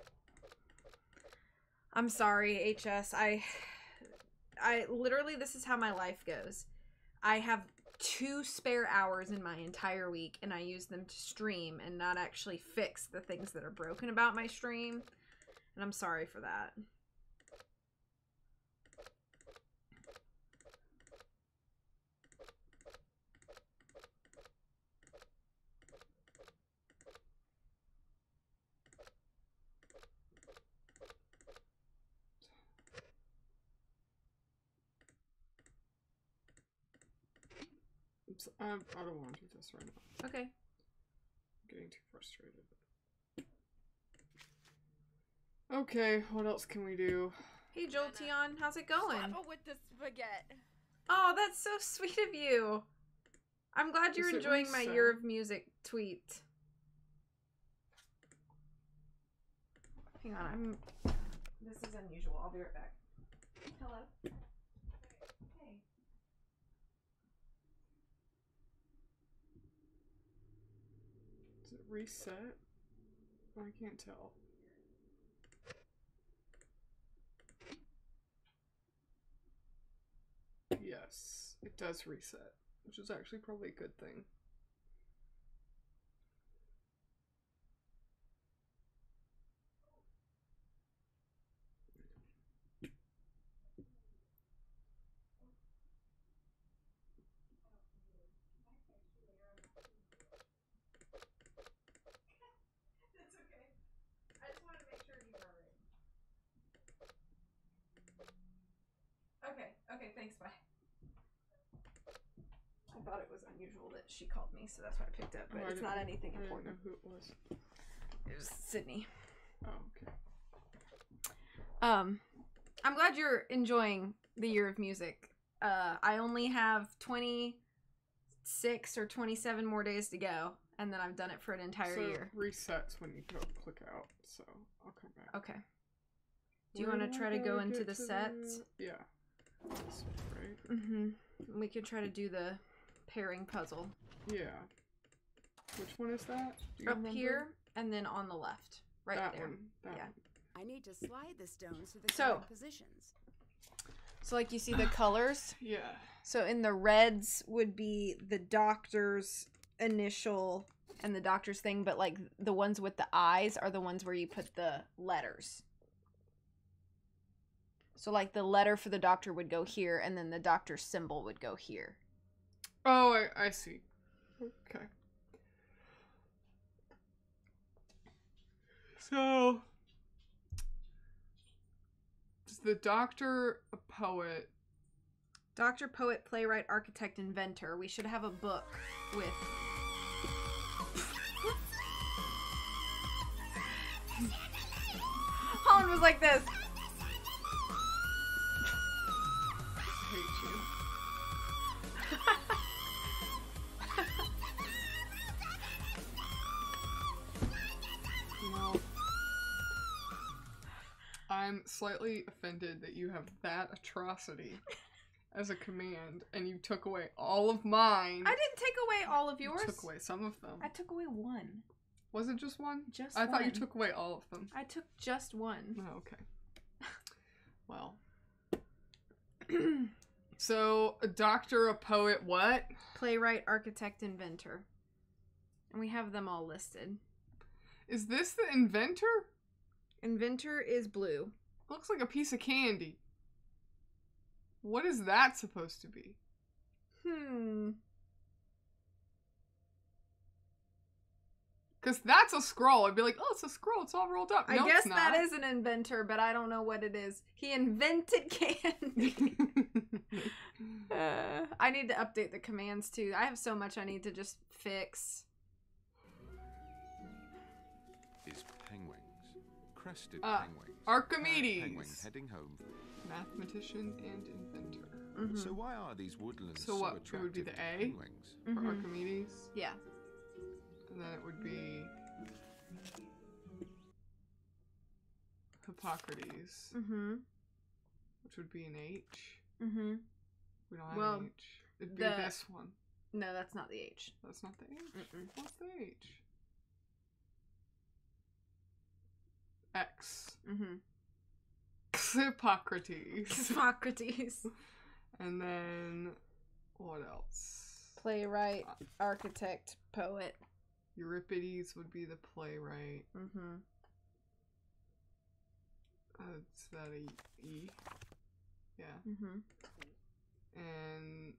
I'm sorry, H S. I, I literally, this is how my life goes. I have two spare hours in my entire week, and I use them to stream and not actually fix the things that are broken about my stream. And I'm sorry for that. Oops, I, I don't want to do this right now. Okay. I'm getting too frustrated. Okay, what else can we do? Hey, Jolteon, how's it going? Slap with the spaghetti. Oh, that's so sweet of you. I'm glad you're Is it enjoying my reset? Year of Music tweet. Hang on, I'm... This is unusual. I'll be right back. Hello? Hey. Is it reset? I can't tell. Yes, it does reset, which is actually probably a good thing. That's okay. I just wanted to make sure you were alright. Okay, okay, thanks, bye. I thought it was unusual that she called me, so that's why I picked up, but Oh, I it's not didn't- anything I didn't important. know who it was. It was Sydney. Oh, okay. Um, I'm glad you're enjoying the Year of Music. Uh, I only have twenty-six or twenty-seven more days to go, and then I've done it for an entire so year. resets when you go click out, so I'll come back. Okay. Do you Where want to do I try to go go to into get the to sets? the- Yeah. This way, right? Mm-hmm. We could try to do the pairing puzzle. Yeah. Which one is that? Do you Up remember? here, and then on the left. Right that there. One. That Yeah. one. I need to slide the stones to the So- correct positions. So, like, you see the colors? Yeah. So, in the reds would be the doctor's initial and the doctor's thing, but, like, the ones with the eyes are the ones where you put the letters. So, like, the letter for the doctor would go here, and then the doctor's symbol would go here. Oh, I, I see. Okay. So, is the doctor a poet? Doctor, poet, playwright, architect, inventor. We should have a book with... Holland was like this. I hate you. You know, I'm slightly offended that you have that atrocity as a command, and you took away all of mine. I didn't take away all of yours. You took away some of them. I took away one. Was it just one? Just I thought you one. took away all of them. I took just one. Oh, okay. Well. So, a doctor, a poet, what? Playwright, architect, inventor. And we have them all listed. Is this the inventor? Inventor is blue. Looks like a piece of candy. What is that supposed to be? Hmm. Because that's a scroll. I'd be like, oh, it's a scroll. It's all rolled up. I No, guess it's that not. is an inventor, but I don't know what it is. He invented candy. uh, I need to update the commands too. I have so much I need to just fix. Is penguins. Crested Uh, penguins. Archimedes. Penguin heading home. Mathematician and inventor. Mm-hmm. So why are these woodlands So what? so It would be attractive the to A penguins? for Mhm. Archimedes. Yeah. And then it would be Hippocrates, Mm-hmm. which would be an H. Mm-hmm. We don't have Well, an H. It'd be the- this one. No, that's not the H. That's not the H. Mm-mm. What's the H? X. Mm-hmm. Hippocrates. Hippocrates. And then what else? Playwright, architect, poet. Euripides would be the playwright. Mm-hmm. Uh, is that a E? Yeah. Mm-hmm. And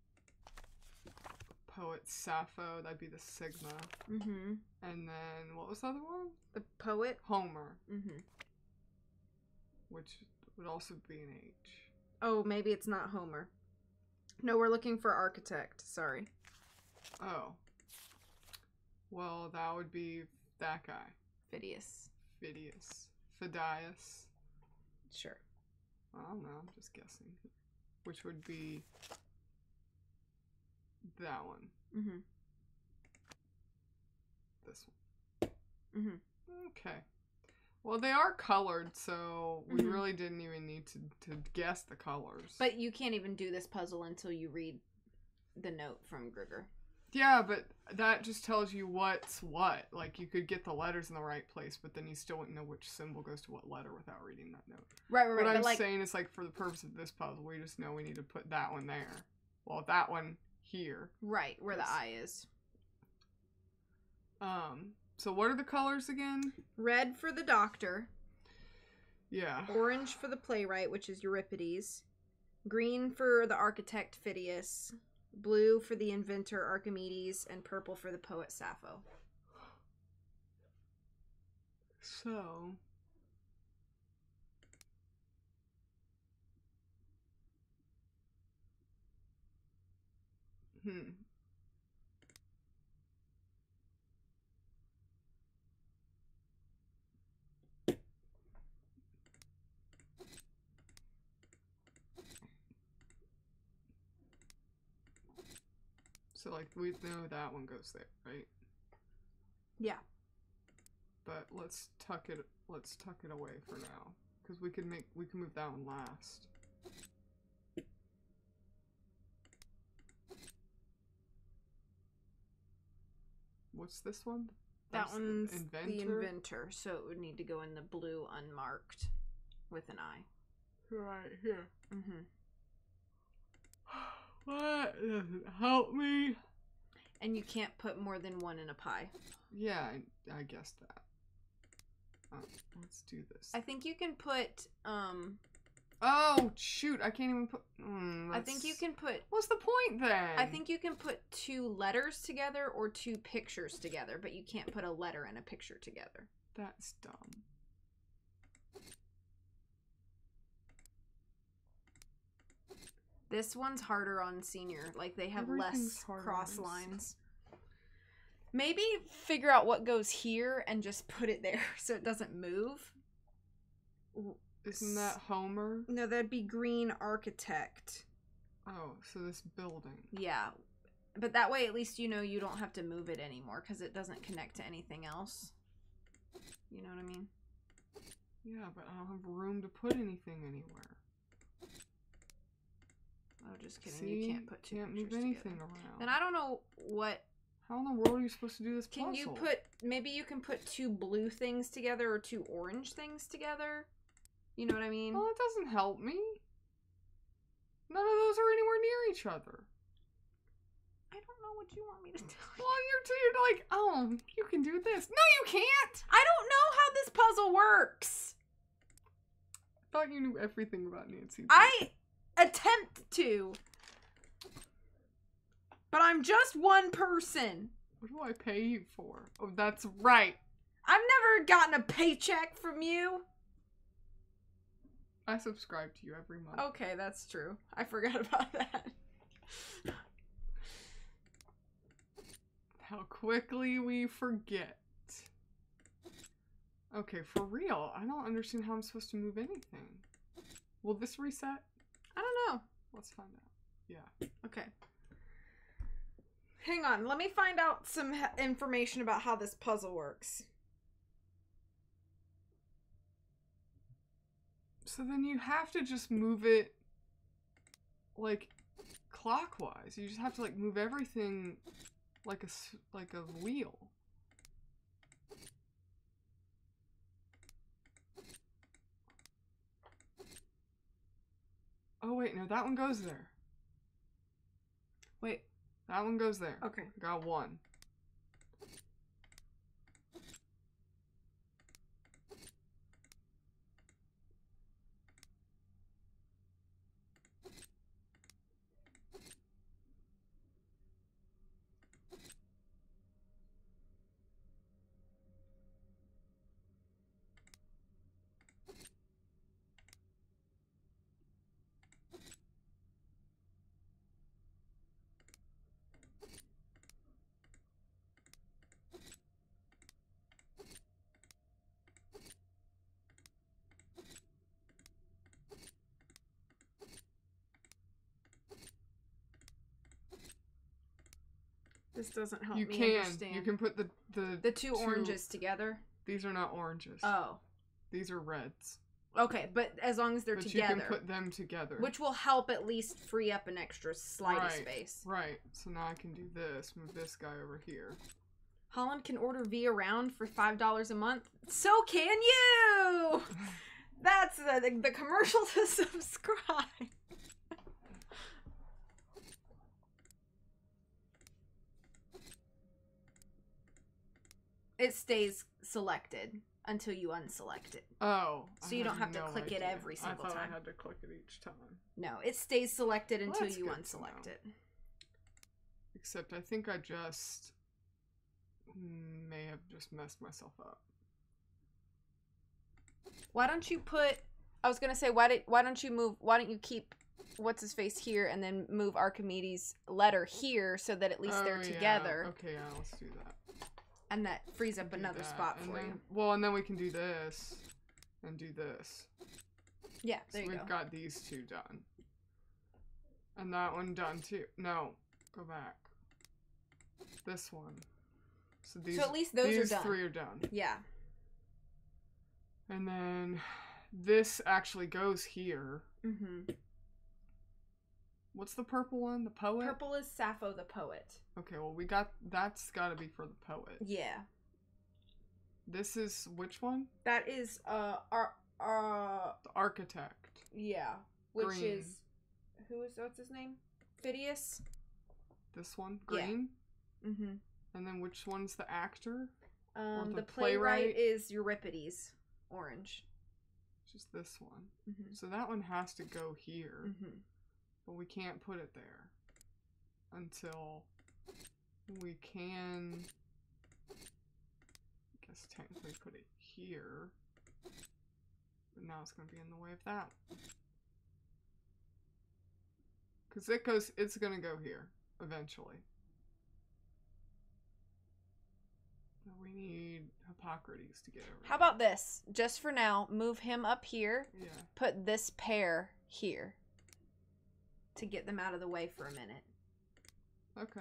poet Sappho, that'd be the sigma. Mm-hmm. And then what was the other one? The poet. Homer, Mm-hmm. which would also be an H. Oh, maybe it's not Homer. No, we're looking for architect. Sorry. Oh. Well, that would be that guy. Phidias. Phidias. Phidias. Sure. I don't know, I'm just guessing. Which would be that one. Mm-hmm. This one. Mm-hmm. Okay. Well, they are colored, so we Mhm. really didn't even need to, to guess the colors. But you can't even do this puzzle until you read the note from Grigor. Yeah, but that just tells you what's what. Like, you could get the letters in the right place, but then you still wouldn't know which symbol goes to what letter without reading that note. Right, right, What right. I'm But like, saying is, like, for the purpose of this puzzle, we just know we need to put that one there. Well, that one here. right, where the Yes. eye is. Um, so what are the colors again? Red for the doctor. Yeah. Orange for the playwright, which is Euripides. Green for the architect Phidias. Blue for the inventor Archimedes. And purple for the poet Sappho. So... Hmm. So, like, we know that one goes there, right? Yeah. But let's tuck it, let's tuck it away for now. Because we can make, we can move that one last. What's this one? That That's the one's the inventor? inventor, so it would need to go in the blue unmarked with an eye. Right here. Mm-hmm. What? Doesn't help me. And you can't put more than one in a pie. Yeah, I, I guessed that. Oh, let's do this. I think you can put, um... Oh, shoot, I can't even put... Mm, I think you can put... What's the point, then? I think you can put two letters together or two pictures together, but you can't put a letter and a picture together. That's dumb. This one's harder on senior. Like, they have Everything's less harder cross on lines. Maybe figure out what goes here and just put it there so it doesn't move. Isn't that Homer? No, that'd be green architect. Oh, so this building. Yeah. But that way, at least you know you don't have to move it anymore because it doesn't connect to anything else. You know what I mean? Yeah, but I don't have room to put anything anywhere. Oh, just kidding. See? You can't put two Can't move pictures anything together. around. And I don't know what... How in the world are you supposed to do this puzzle? Can you put... Maybe you can put two blue things together or two orange things together? You know what I mean? Well, it doesn't help me. None of those are anywhere near each other. I don't know what you want me to tell you. Well, you're, you're like, oh, you can do this. No, you can't! I don't know how this puzzle works. I thought you knew everything about Nancy. I attempt to. But I'm just one person. What do I pay you for? Oh, that's right. I've never gotten a paycheck from you. I subscribe to you every month. Okay, that's true. I forgot about that. How quickly we forget. Okay, for real, I don't understand how I'm supposed to move anything. Will this reset? I don't know. Let's find out. Yeah. Okay. Hang on, let me find out some he- information about how this puzzle works. So then you have to just move it, like, clockwise. You just have to, like, move everything like a, s- like a wheel. Oh, wait, no, that one goes there. Wait. That one goes there. Okay. Got one. This doesn't help You me can. understand. You can put the the The two oranges together? These are not oranges. Oh. These are reds. Okay, but as long as they're but together. you can put them together. Which will help at least free up an extra slidey right, space. Right. So now I can do this. Move this guy over here. Holland can order V around for five dollars a month. So can you! That's the, the, the commercial to subscribe. It stays selected until you unselect it. Oh. So you don't have to click it every single I thought time. I had to click it each time. No, it stays selected Well, until that's you good to unselect know. it. Except I think I just may have just messed myself up. Why don't you put... I was going to say, why, did, why don't you move... Why don't you keep what's-his-face here and then move Archimedes' letter here so that at least Oh, they're yeah. together. Okay, yeah, let's do that. And that frees up Do another that, spot and for then, you. Well, and then we can do this and do this. Yeah, there so you we've go. got these two done. And that one done too. No, go back. This one. So these, So at least those are these done. three are done. Yeah. And then this actually goes here. Mm-hmm. What's the purple one? The poet? Purple is Sappho the poet. Okay, well we got, that's gotta be for the poet. Yeah. This is, which one? That is, uh, our, uh... The architect. Yeah. Which Green. is, who is, what's his name? Phidias? This one? Yeah. Green? Mm-hmm. And then which one's the actor? Um, the the playwright playwright? is Euripides. Orange. Just this one. Mm-hmm. So that one has to go here. Mm-hmm. But we can't put it there until we can, I guess technically put it here. But now it's going to be in the way of that. Because it goes, it's going to go here eventually. Now we need Hippocrates to get over How about this? Just for now, move him up here. Yeah. Put this pair here. To get them out of the way for a minute. Okay.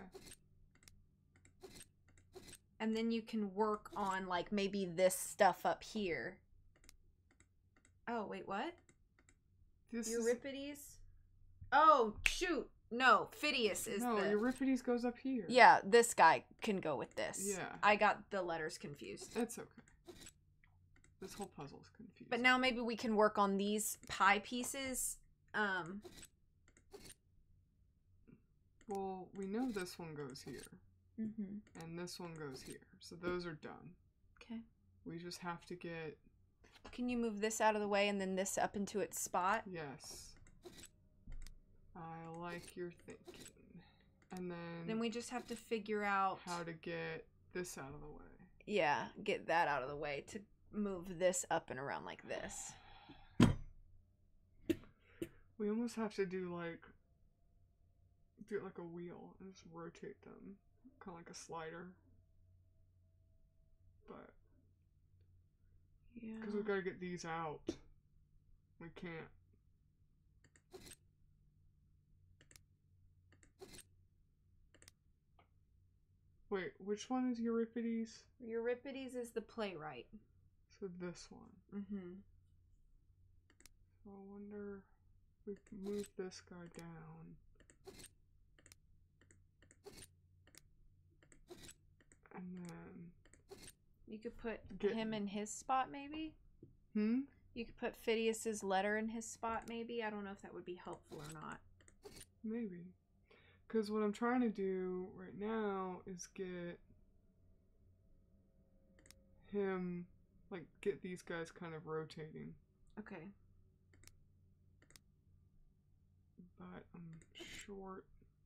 And then you can work on, like, maybe this stuff up here. Oh, wait, what? This Euripides? Is... Oh, shoot! No, Phidias is no, the... Euripides goes up here. Yeah, this guy can go with this. Yeah. I got the letters confused. That's okay. This whole puzzle's confusing. But now maybe we can work on these pie pieces. Um... Well, we know this one goes here. Mm-hmm. And this one goes here. So those are done. Okay. We just have to get... Can you move this out of the way and then this up into its spot? Yes. I like your thinking. And then... Then we just have to figure out... How to get this out of the way. Yeah, get that out of the way to move this up and around like this. We almost have to do like... Do it like a wheel and just rotate them. Kind of like a slider. But... Yeah. Because we gotta get these out. We can't. Wait, which one is Euripides? Euripides is the playwright. So this one. Mm-hmm. So I wonder if we can move this guy down. And then... You could put Get- him in his spot, maybe? Hmm? You could put Phidias's letter in his spot, maybe? I don't know if that would be helpful or not. Maybe. Because what I'm trying to do right now is get him, like, get these guys kind of rotating. Okay. But I'm short.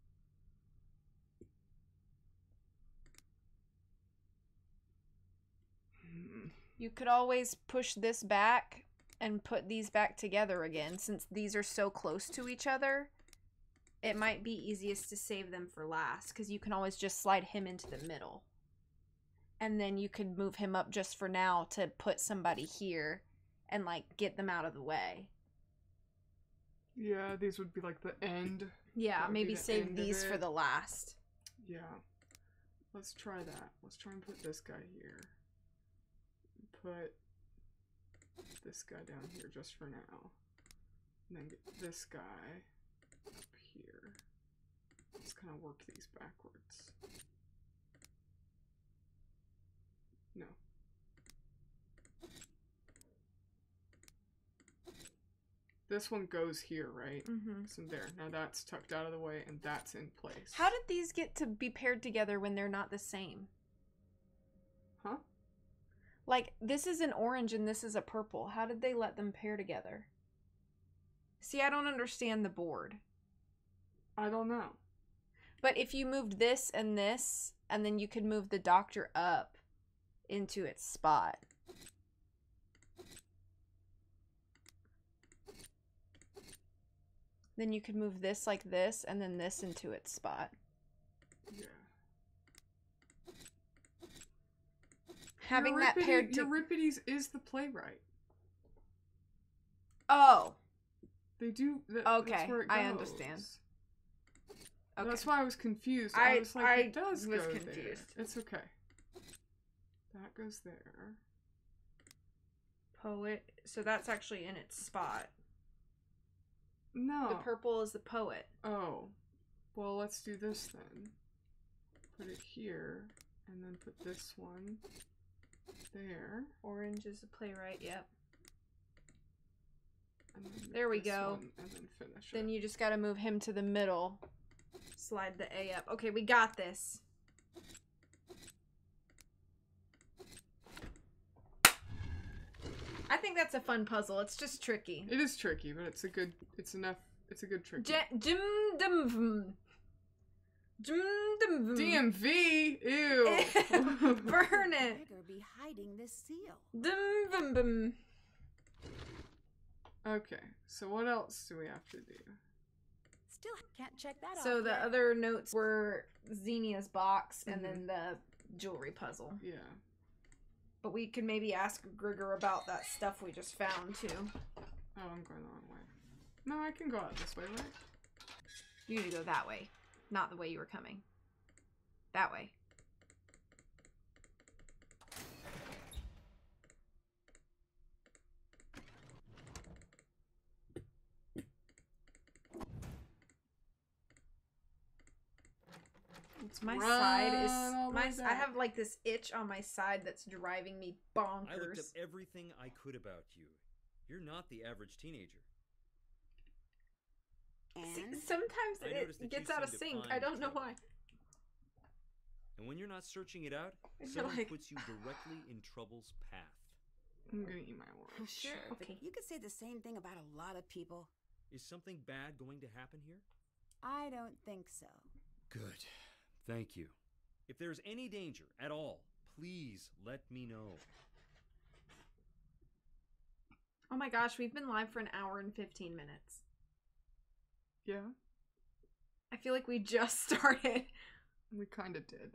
Hmm. You could always push this back and put these back together again. Since these are so close to each other, it might be easiest to save them for last. Because you can always just slide him into the middle. And then you could move him up just for now to put somebody here and, like, get them out of the way. Yeah, these would be like the end. Yeah, That would be maybe the save end of these for it. the last. Yeah. let's try that. Let's try and put this guy here. Put this guy down here just for now. And then get this guy up here. Let's kind of work these backwards. No. This one goes here, right? Mm-hmm. So there. Now that's tucked out of the way and that's in place. How did these get to be paired together when they're not the same? Huh? Like, this is an orange and this is a purple. How did they let them pair together? See, I don't understand the board. I don't know. But if you moved this and this, and then you could move the doctor up into its spot. Then you could move this like this, and then this into its spot. Yeah. Having Euripides, that paired to... Euripides is the playwright. Oh. They do... That, Okay, that's where it I goes. understand. Okay. That's why I was confused. I, I was like, I it does was go confused. there. It's okay. That goes there. Poet. So that's actually in its spot. No. The purple is the poet. Oh. Well, let's do this then. Put it here, and then put this one there. Orange is the playwright, yep. And then There we this go. one, and then finish Then it. you just gotta move him to the middle. Slide the A up. Okay, we got this. I think that's a fun puzzle. It's just tricky. It is tricky, but it's a good, it's enough, it's a good tricky. J- Jim Dum Jim Dum D M V! Ew! Burn it! Gregor be hiding this seal. Dum bum bum. Okay, so what else do we have to do? Still can't check that off. So the yet. other notes were Xenia's box and Mhm. then the jewelry puzzle. Yeah. But we could maybe ask Grigor about that stuff we just found too. Oh, I'm going the wrong way. No, I can go out this way, right? You need to go that way, not the way you were coming. That way. My Run side all is the my. way I back. have like this itch on my side that's driving me I looked up bonkers. everything I could about you. You're not the average teenager. See, And sometimes I it noticed that gets you out of seem to sync. find I don't know trouble. why. And when you're not searching it out, I feel someone like- puts you directly in trouble's path. I'm gonna eat my orange. Sure. Okay. you could say the same thing about a lot of people. Is something bad going to happen here? I don't think so. Good. Thank you. If there's any danger at all, please let me know. Oh my gosh, we've been live for an hour and fifteen minutes. Yeah, I feel like we just started. we kind of did.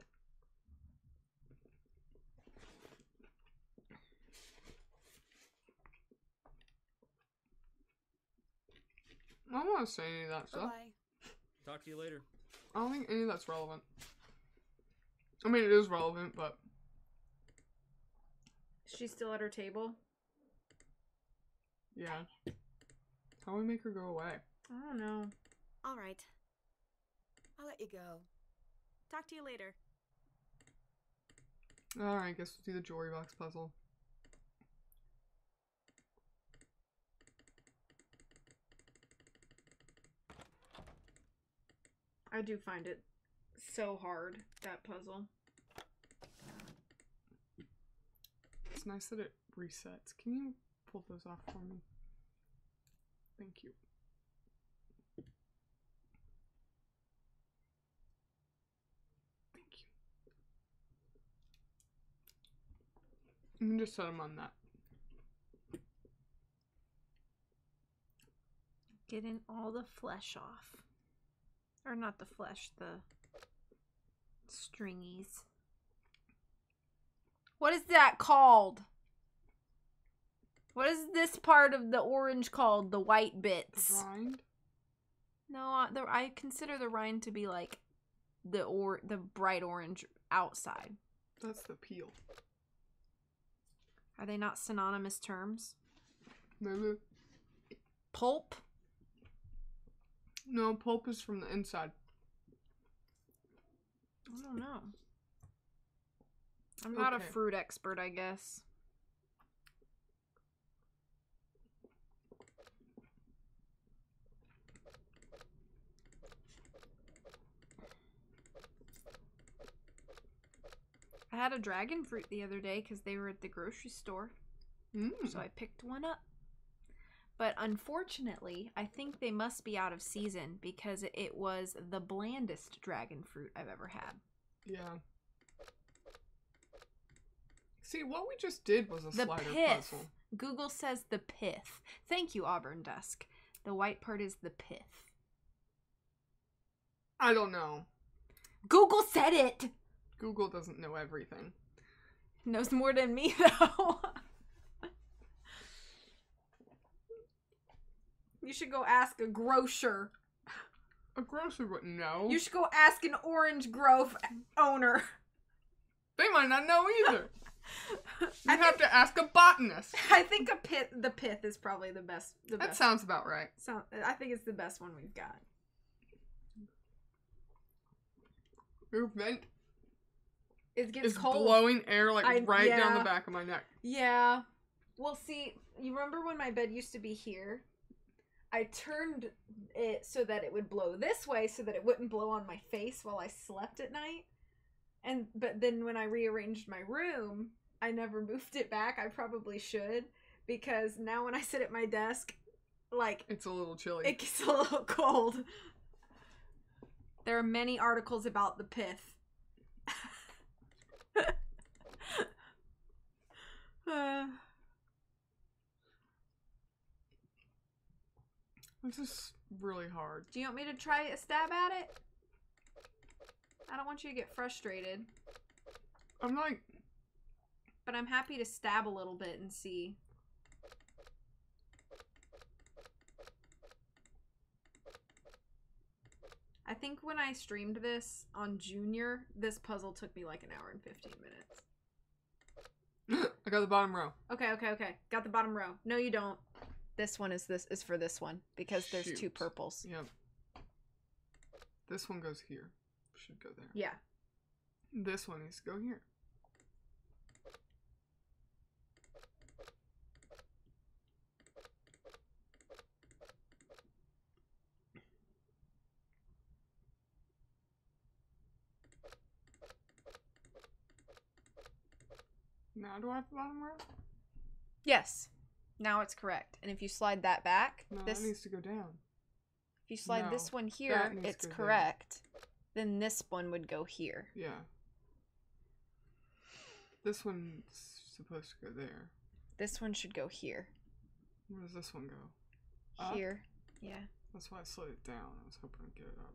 I don't want to say any of that stuff. Bye-bye. Talk to you later. I don't think any of that's relevant. I mean, it is relevant, but She's still at her table. yeah. How do we make her go away? I don't know. All right. I'll let you go. Talk to you later. Alright, I guess we'll do the jewelry box puzzle. I do find it so hard, that puzzle. It's nice that it resets. Can you pull those off for me? Thank you. Thank you. You can just set them on that. Getting all the flesh off. Or not the flesh, the stringies. What is that called? What is this part of the orange called? The white bits. Rind? No, uh, the, I consider the rind to be like the or the bright orange outside. That's the peel. Are they not synonymous terms? Maybe. Pulp? No, pulp is from the inside. I don't know. I'm not Okay. a fruit expert, I guess. I had a dragon fruit the other day because they were at the grocery store. Mm. So I picked one up. But unfortunately, I think they must be out of season because it was the blandest dragon fruit I've ever had. Yeah. See, what we just did was a The slider pith. puzzle. Google says the pith. Thank you, Auburn Dusk. The white part is the pith. I don't know. Google said it! Google doesn't know everything. Knows more than me, though. You should go ask a grocer. A grocer wouldn't know. You should go ask an Orange Grove owner. They might not know either. You have to ask a botanist. I think a pith, the pith is probably the best. The That best. sounds about right. So, I think it's the best one we've got. Your vent It gets is cold. blowing air like I- right down yeah. the back of my neck. Yeah. Well, see, you remember when my bed used to be here? I turned it so that it would blow this way so that it wouldn't blow on my face while I slept at night. And but then when I rearranged my room, I never moved it back. I probably should, because now when I sit at my desk, like, It's a little chilly. it gets a little cold. There are many articles about the pith. uh, This is really hard. do you want me to try a stab at it? I don't want you to get frustrated, I'm like, but I'm happy to stab a little bit and see. I think when I streamed this on Junior, this puzzle took me like an hour and fifteen minutes. I got the bottom row. Okay, okay, okay. Got the bottom row. No, you don't. This one is this is for this one because there's two Shoot. purples. Yep. This one goes here. Should go there. Yeah. This one needs to go here. Now do I have the bottom row? Yes. Now it's correct. And if you slide that back, No, this that needs to go down. if you slide No, this one that here, needs it's to go there. correct. Then this one would go here. Yeah. This one's supposed to go there. This one should go here. Where does this one go? Up? Here. Yeah. That's why I slid it down. I was hoping to get it up.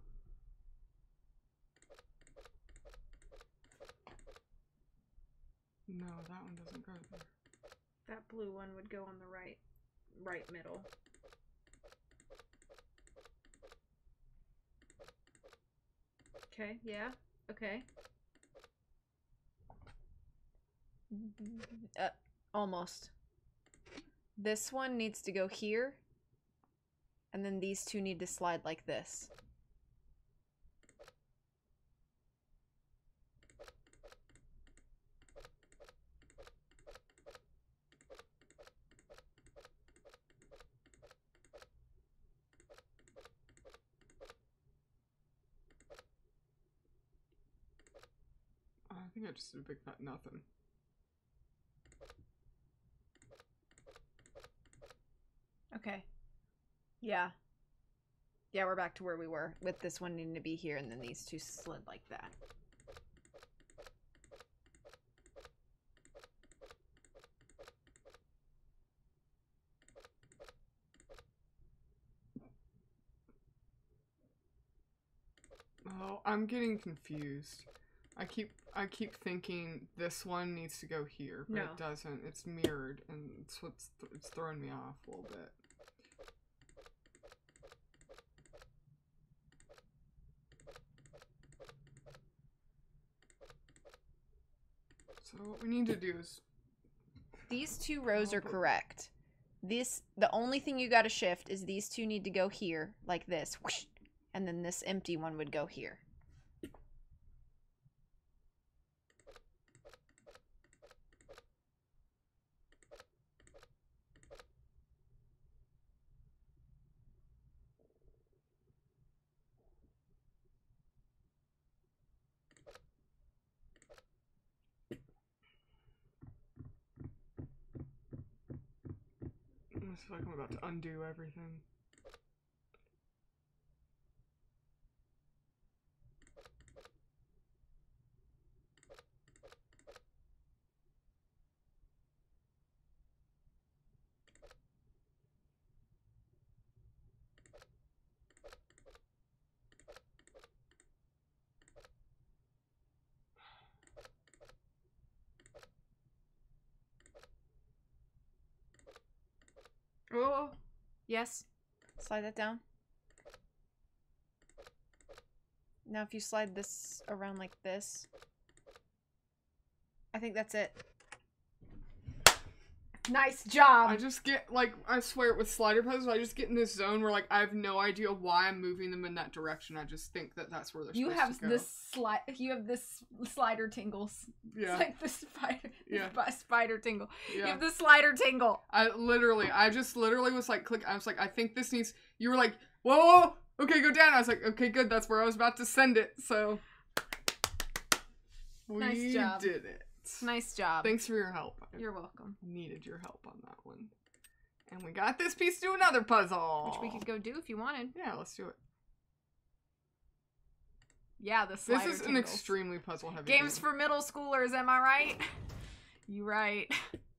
No, that one doesn't go there. That blue one would go on the right right middle. Okay, yeah. Okay. Uh, almost. This one needs to go here. And then these two need to slide like this. I think I just did a big fat nothing. Okay. Yeah. Yeah, we're back to where we were, with this one needing to be here, and then these two slid like that. Oh, I'm getting confused. I keep I keep thinking this one needs to go here, but No. it doesn't. It's mirrored, and it's what's th it's throwing me off a little bit. So what we need to do is... These two rows are correct. This, the only thing you gotta shift is these two need to go here, like this. Whoosh, and then this empty one would go here. It's like I'm about to undo everything. Oh, yes. Slide that down. Now if you slide this around like this. I think that's it. Nice job! I just get, like, I swear with slider puzzles, I just get in this zone where, like, I have no idea why I'm moving them in that direction. I just think that that's where they're You supposed have to go. this slide. You have this slider tingles. Yeah. It's like the spider. Yeah. The spider tingle. Yeah. You have the slider tingle. I literally, I just literally was like, click. I was like, I think this needs. You were like, whoa, whoa, whoa, okay, go down. I was like, okay, good. That's where I was about to send it. So we Nice job. did it. Nice job. Thanks for your help. I You're welcome. needed your help on that one. And we got this piece to another puzzle, Which we could go do if you wanted. Yeah, let's do it. Yeah, the slider This is an tingles. extremely puzzle heavy Games game. for middle schoolers, am I right? You right.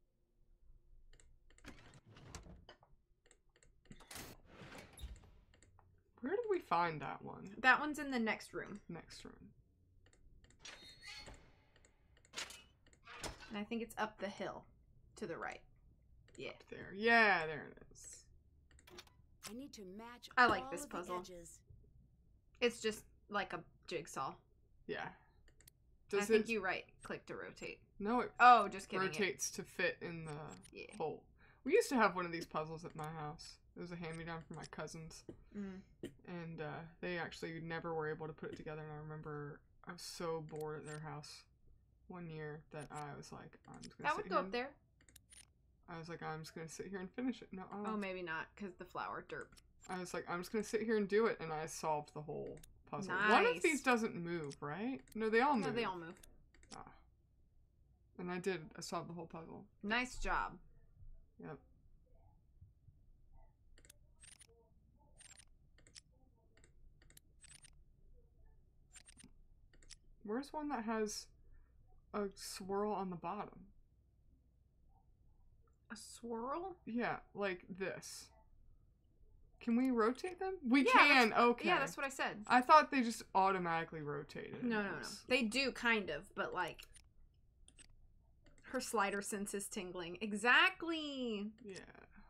Where did we find that one? That one's in the next room. Next room. And I think it's up the hill to the right. Yeah. Up there. Yeah, there it is. I need to match I like all this of the puzzle. edges. It's just like a jigsaw. Yeah. I Does think it... you right click to rotate. No, it Oh, just kidding. rotates to fit in the Yeah. hole. We used to have one of these puzzles at my house. It was a hand-me-down from my cousins. Mm. And uh, they actually never were able to put it together. And I remember I was so bored at their house one year that I was like, I'm just gonna That sit would go here up and- there. I was like, I'm just gonna sit here and finish it. No, Oh, maybe not, because the flour derp. I was like, I'm just gonna sit here and do it, and I solved the whole puzzle. One of Nice. these doesn't move, right? No, they all move. No, they all move. Ah. And I did. I solved the whole puzzle. Nice job. Yep. Where's one that has a swirl on the bottom? A swirl? Yeah, like this. Can we rotate them? We Yeah, can. that's- Okay. Yeah, that's what I said. I thought they just automatically rotated. No, no, no. They do, kind of, but like... Her slider sense is tingling. Exactly! Yeah.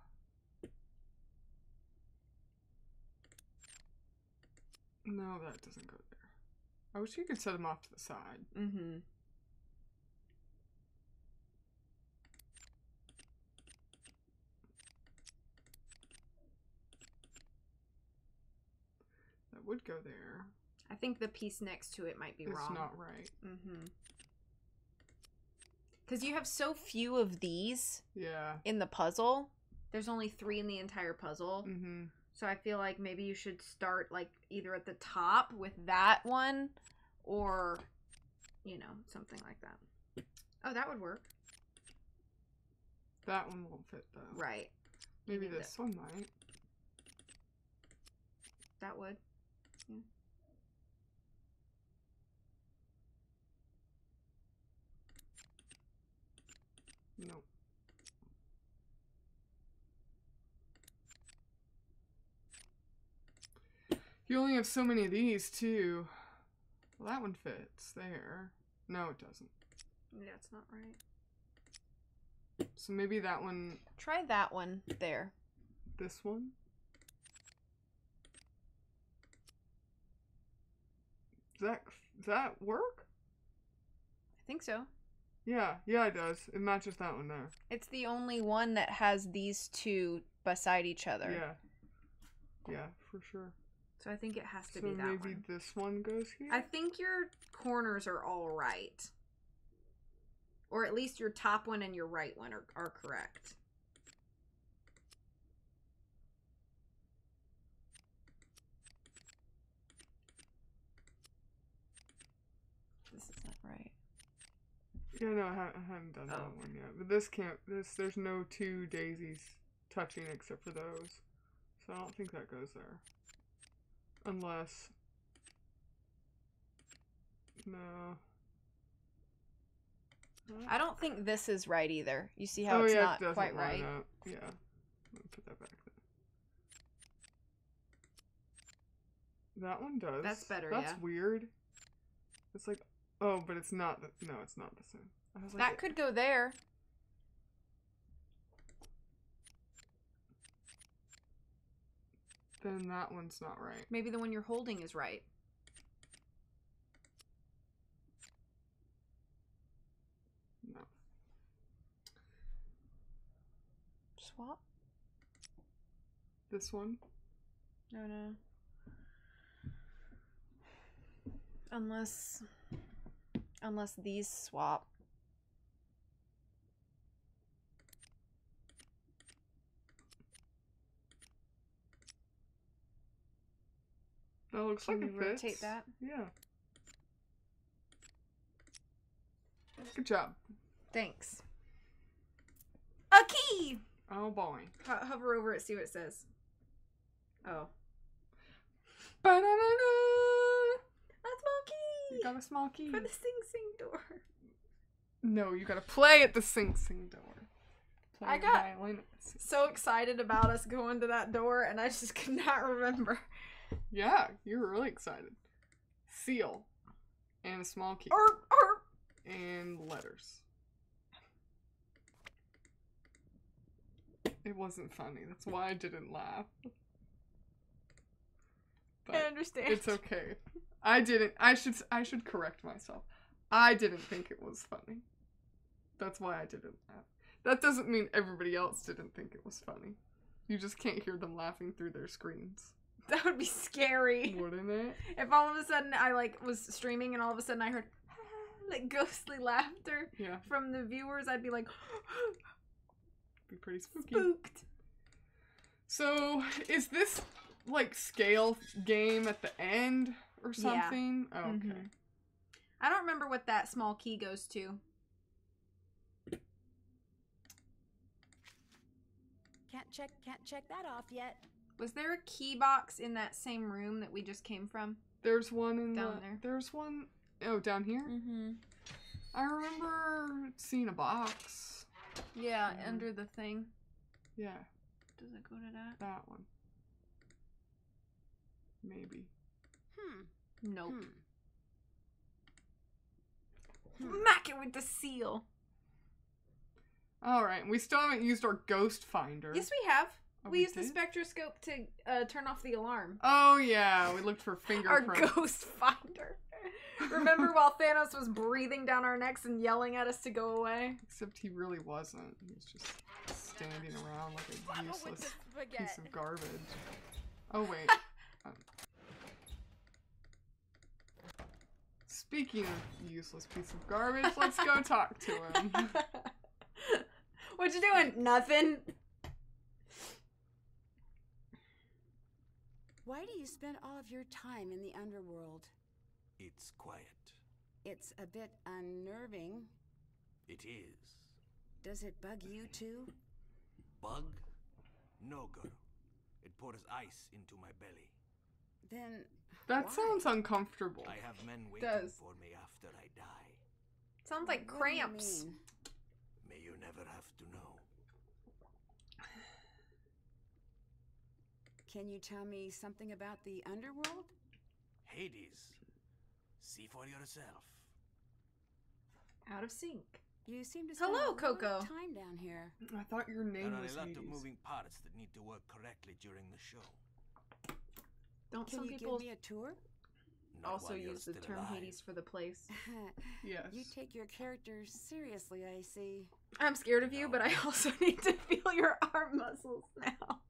No, that doesn't go there. I wish you could set them off to the side. Mm-hmm. That would go there. I think the piece next to it might be It's wrong. not right. Mm-hmm. Because you have so few of these Yeah. in the puzzle. There's only three in the entire puzzle. Mm-hmm. So I feel like maybe you should start like either at the top with that one or, you know, something like that. Oh, that would work. That one won't fit though. Right. Maybe You need this one might. That would. Yeah. Nope. You only have so many of these too. Well, that one fits there. No, it doesn't. Yeah, it's not right. So maybe that one. Try that one there. This one? Does that, does that work? I think so. Yeah, yeah, it does. It matches that one there. It's the only one that has these two beside each other. Yeah. Yeah, for sure. So I think it has to so be that maybe one. this one goes here? I think your corners are all right. Or at least your top one and your right one are, are correct. This is not right. Yeah, no, I haven't, I haven't done Oh. that one yet. But this can't, this, there's no two daisies touching except for those. So I don't think that goes there. Unless... No. I don't think this is right either. You see how oh, it's yeah, not it doesn't quite line right? up. Yeah. Let me put that back there. That one does. That's better, That's yeah. weird. It's like, oh, but it's not, the, no, it's not the same. I was like, That could go there. Then that one's not right. Maybe the one you're holding is right. No. Swap? This one? No, no. Unless... Unless these swap. That looks Can like you it fits. rotate that? Yeah. Good job. Thanks. A key! Oh boy. Ho- hover over it, see what it says. Oh. Ba-da-da-da! A small key! You got a small key. For the Sing Sing door. No, you gotta play at the Sing Sing door. Play I the got violin at the Sing so excited about us going to that door, and I just could not remember. Yeah, you were really excited. Seal. And a small key. Arp, arp. And letters. It wasn't funny. That's why I didn't laugh. But I understand. it's okay. I didn't. I should. I should correct myself. I didn't think it was funny. That's why I didn't laugh. That doesn't mean everybody else didn't think it was funny. You just can't hear them laughing through their screens. That would be scary. Wouldn't it? If all of a sudden I like was streaming and all of a sudden I heard like ghostly laughter Yeah. from the viewers, I'd be like Be pretty spooky. spooked. So, is this like scale game at the end or something? Yeah. Oh, okay. Mhm. I don't remember what that small key goes to. Can't check can't check that off yet. Was there a key box in that same room that we just came from? There's one in Down the, there. There's one oh down here? Mm-hmm. I remember seeing a box. Yeah, Mhm. under the thing. Yeah, Does it go to that? that one. Maybe. Hmm. Nope. Hmm. Mack it with the seal. Alright, we still haven't used our ghost finder. Yes, we have. Oh, we we used the did? spectroscope to uh, turn off the alarm. Oh yeah, we looked for Our fingerprints. ghost finder. Remember while Thanos was breathing down our necks and yelling at us to go away? Except he really wasn't. He was just standing around like a useless piece of garbage. Oh wait. Um, Speaking of useless piece of garbage, let's go talk to him. What you doing? Nothing. Why do you spend all of your time in the underworld? It's quiet. It's a bit unnerving. It is. Does it bug you too? Bug? No, girl. It pours ice into my belly. Then That why? sounds uncomfortable. I have men waiting Does. for me after I die. Sounds like What do you cramps. mean? May you never have to know. Can you tell me something about the underworld? Hades. See for yourself. Out of sync. You seem to spend Hello, a lot Coco. of time down here. I thought your There name are was a lot Hades. of moving parts that need to work correctly during the show. Don't Can some you people? give me a tour? Not also while you're use the still term alive. Hades for the place. Yes. You take your characters seriously, I see. I'm scared of you, but I also need to feel your arm muscles now.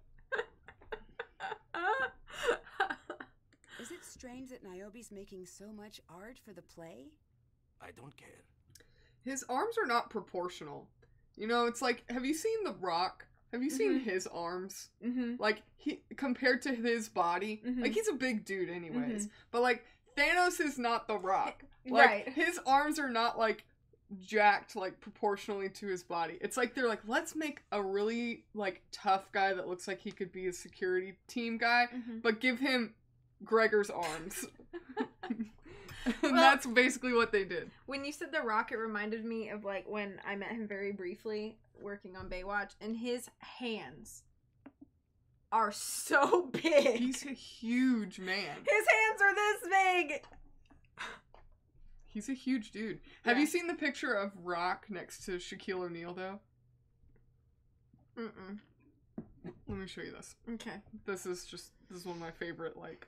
Is it strange that Niobe's making so much art for the play? I don't care. His arms are not proportional. You know, it's like, have you seen The Rock? Have you seen Mhm. his arms? Mm-hmm. Like, he compared to his body, Mhm. like, he's a big dude anyways. Mhm. But, like, Thanos is not The Rock. Like, Right. his arms are not, like, jacked, like, proportionally to his body. It's like, they're like, let's make a really, like, tough guy that looks like he could be a security team guy, Mhm. but give him Gregor's arms. And Well- that's basically what they did. When you said The Rock, it reminded me of like when I met him very briefly working on Baywatch, and his hands are so big. He's a huge man. His hands are this big. He's a huge dude. Have Yeah. you seen the picture of Rock next to Shaquille O'Neal, though? Mm-mm. Let me show you this. Okay. This is just, this is one of my favorite, like,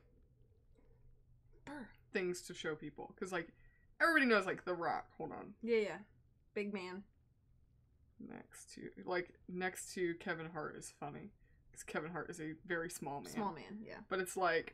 things to show people. Because, like, everybody knows, like, The Rock. Hold on. Yeah, yeah. Big man. Next to, like, next to Kevin Hart is funny. Because Kevin Hart is a very small man. Small man, yeah. But it's like,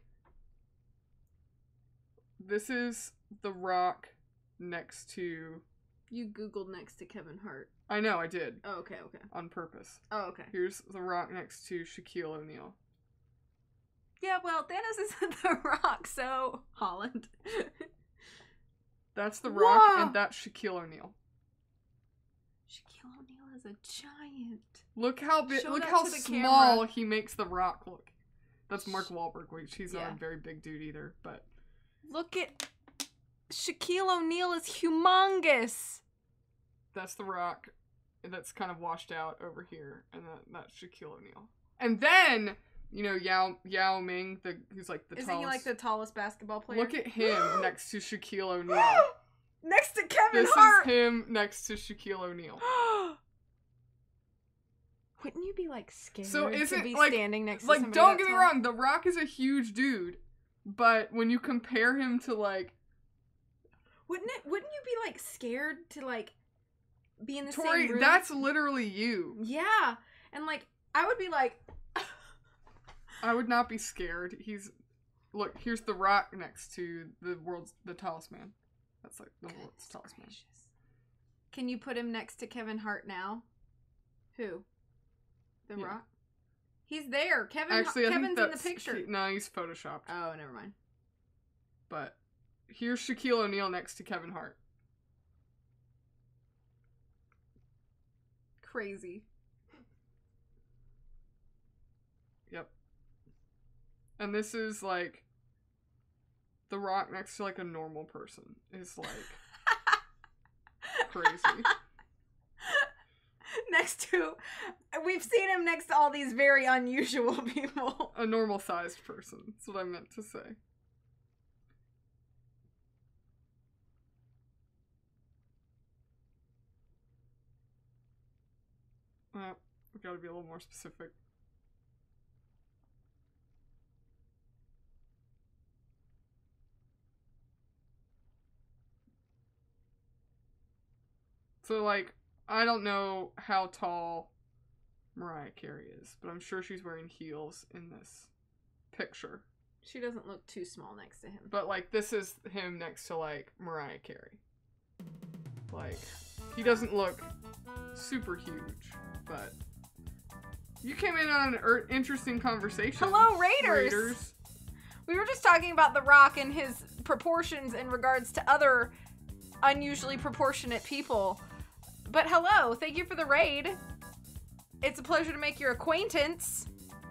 this is The Rock next to... You Googled next to Kevin Hart. I know, I did. Oh, okay, okay. On purpose. Oh, okay. Here's The Rock next to Shaquille O'Neal. Yeah, well, Thanos isn't The Rock, so Holland. That's The Rock, Whoa! and that's Shaquille O'Neal. Shaquille O'Neal is a giant. Look how big, Show look that how to the small camera. he makes The Rock look. That's Mark Wahlberg, which he's Yeah. not a very big dude either, but Look at Shaquille O'Neal is humongous. that's The Rock. That's kind of washed out over here, and that, that's Shaquille O'Neal. And then, you know, Yao Yao Ming, the who's like the Isn't tallest. he like the tallest basketball player? Look at him next to Shaquille O'Neal. Next to Kevin This Hart. is him next to Shaquille O'Neal. Wouldn't you be like scared So to isn't be like standing next to like somebody don't that get me tall? wrong, The Rock is a huge dude, but when you compare him to like Wouldn't it? Wouldn't you be like scared to like be in the Tori, same room? that's literally you. Yeah, and like I would be like, I would not be scared. He's look. Here's The Rock next to the world's the tallest man. That's like the world's tallest man. can you put him next to Kevin Hart now? Who? The Yeah. Rock. He's there. Kevin. Actually, I Kevin's think in the that's picture. he- no, he's photoshopped. Oh, never mind. But here's Shaquille O'Neal next to Kevin Hart. Crazy. Yep. And this is like The Rock next to like a normal person is like crazy. Next to, we've seen him next to all these very unusual people. A normal sized person. That's what I meant to say. Well, we gotta be a little more specific. So, like, I don't know how tall Mariah Carey is, but I'm sure she's wearing heels in this picture. She doesn't look too small next to him. But, like, this is him next to, like, Mariah Carey. Like, he doesn't look super huge, but you came in on an er- interesting conversation. Hello, Raiders! Raiders. We were just talking about The Rock and his proportions in regards to other unusually proportionate people. But hello, thank you for the raid. It's a pleasure to make your acquaintance.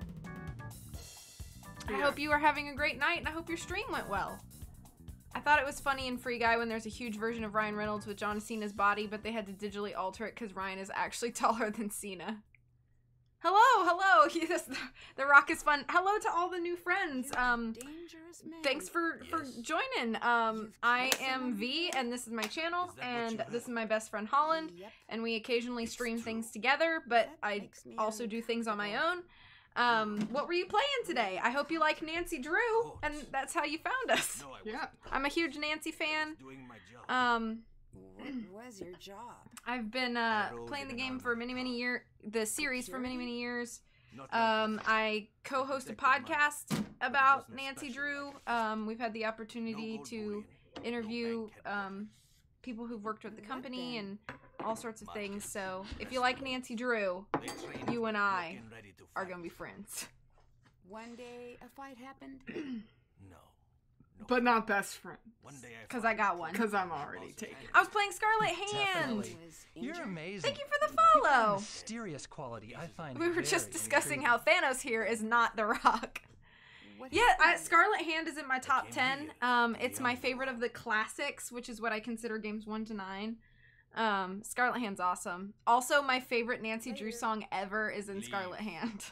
I Yeah. hope you are having a great night, and I hope your stream went well. I thought it was funny in Free Guy when there's a huge version of Ryan Reynolds with John Cena's body, but they had to digitally alter it because Ryan is actually taller than Cena. Hello, hello. Yes, the, the Rock is fun. Hello to all the new friends. Um, thanks for for joining. Um, I am V, and this is my channel, and this is my best friend Holland, and we occasionally stream things together, but I also do things on my own. Um, what were you playing today? I hope you like Nancy Drew, and that's how you found us. Yeah. I'm a huge Nancy fan. Doing my job. Um, What was your job? I've been uh, playing the game for many, many years, the series for many, many years. Um, I co-host a podcast about Nancy Drew. Um, we've had the opportunity to interview um, people who've worked with the company and all sorts of things. So if you like Nancy Drew, you and I are gonna be friends. One day a fight happened? No. But not best friend. One day I Because I got one. Because I'm already taken. I was playing Scarlet Hand. Definitely. You're amazing. Thank you for the You've got a follow. mysterious quality I find We were very just discussing intriguing. how Thanos here is not The Rock. Yeah, I, Scarlet Hand is in my top ten. Um, it's my favorite of the classics, which is what I consider games one to nine. Um, Scarlet Hand's awesome. Also, my favorite Nancy Drew song ever is in Scarlet Hand.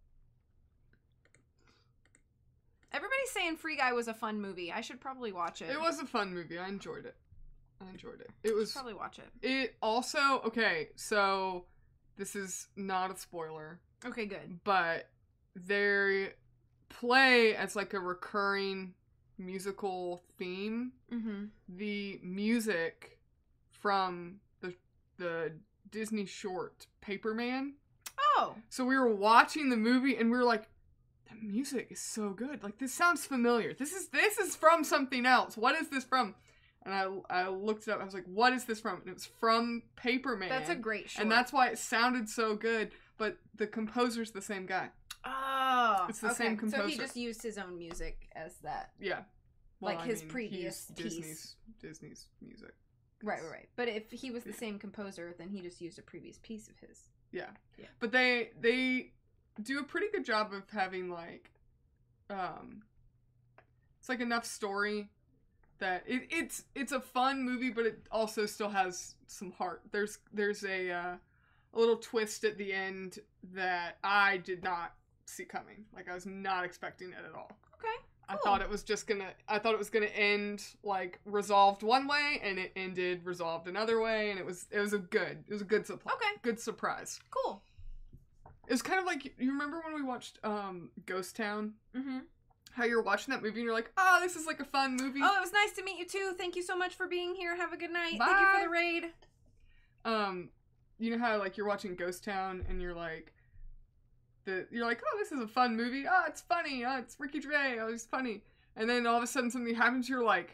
Everybody's saying Free Guy was a fun movie. I should probably watch it. It was a fun movie. I enjoyed it. I enjoyed it. It was Probably watch it. It also okay. So this is not a spoiler. Okay, good. But they play as like a recurring musical theme. Mm-hmm. The music from the the Disney short Paperman. Oh. So we were watching the movie and we were like, the music is so good. Like this sounds familiar. This is this is from something else. What is this from? And I I looked it up. I was like, what is this from? And it was from Paperman. That's a great short. And that's why it sounded so good. But the composer's the same guy. Oh. It's the okay. same composer. So he just used his own music as that. Yeah. Well, like I his mean, previous he's piece. Disney's Disney's music. Right, right, right. But if he was the same composer, then he just used a previous piece of his. Yeah. Yeah. But they they do a pretty good job of having like um it's like enough story that it, it's it's a fun movie, but it also still has some heart. There's there's a uh, a little twist at the end that I did not see coming. Like I was not expecting it at all. Okay. I thought it was just gonna I thought it was gonna end like resolved one way and it ended resolved another way, and it was it was a good it was a good surprise. Okay. Good surprise. Cool. It was kind of like, you remember when we watched um Ghost Town? Mm-hmm. How you're watching that movie and you're like, oh, this is like a fun movie. Oh, it was nice to meet you too. Thank you so much for being here. Have a good night. Bye. Thank you for the raid. Um, you know how like you're watching Ghost Town and you're like, the you're like, oh, this is a fun movie. Oh, it's funny. Oh, it's Ricky Gervais. Oh, it's funny. And then all of a sudden something happens. You're like,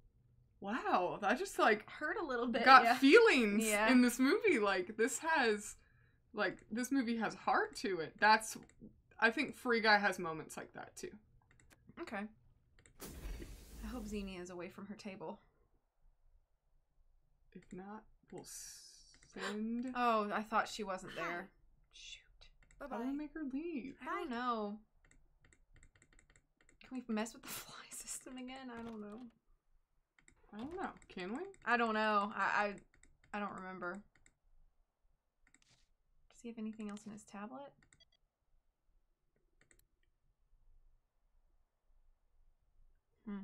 wow, that just like hurt a little bit. Got yeah. feelings Yeah. in this movie. Like this has, like this movie has heart to it. That's, I think Free Guy has moments like that too. Okay. I hope Xenia is away from her table. If not, we'll send. Oh, I thought she wasn't there. Shoot. How do I make her leave? I don't know. Can we mess with the fly system again? I don't know. I don't know. Can we? I don't know. I I, I don't remember. Does he have anything else in his tablet? Hmm.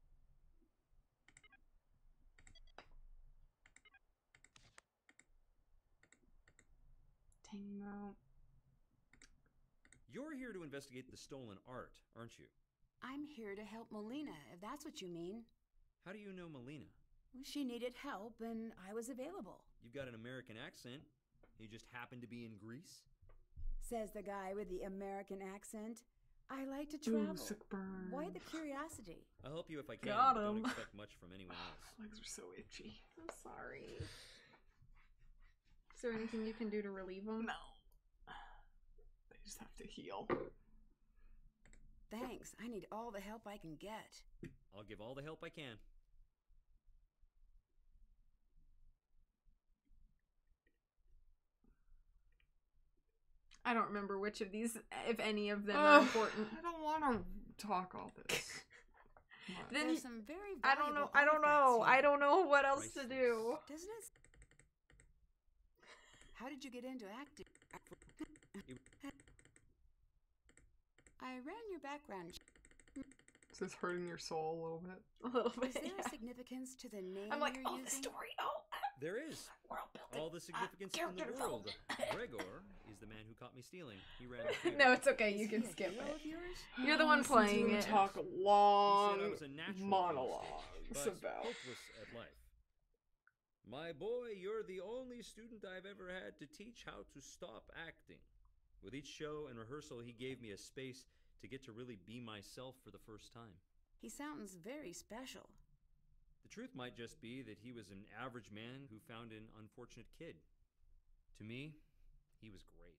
Dang no. You're here to investigate the stolen art, aren't you? I'm here to help Melina, if that's what you mean. How do you know Melina? She needed help, and I was available. You've got an American accent. You just happen to be in Greece? Says the guy with the American accent. I like to travel. Ooh, sick burn. Why the curiosity? I'll help you if I can, Got but don't him. expect much from anyone else. Legs are so itchy. I'm sorry. Is there anything you can do to relieve them? No. They just have to heal. Thanks. I need all the help I can get. I'll give all the help I can. I don't remember which of these, if any of them, Ugh, are important. I don't want to talk all this. Then There's some very I don't know. valuable I don't artifacts know. here. I don't know what else to do. Doesn't it? How did you get into acting? I ran your background. Is this hurting your soul a little bit? A little Is bit. there Yeah. a significance to the name I'm like, you're oh, the using? story. Oh, There is. All the significance in the world. Gregor is the man who caught me stealing. He ran the theater. No, it's okay. You can skip it. You're the one playing it. Talk He long said I was a natural monologues but about. hopeless at life. My boy, you're the only student I've ever had to teach how to stop acting. With each show and rehearsal, he gave me a space to get to really be myself for the first time. He sounds very special. The truth might just be that he was an average man who found an unfortunate kid. To me, he was great.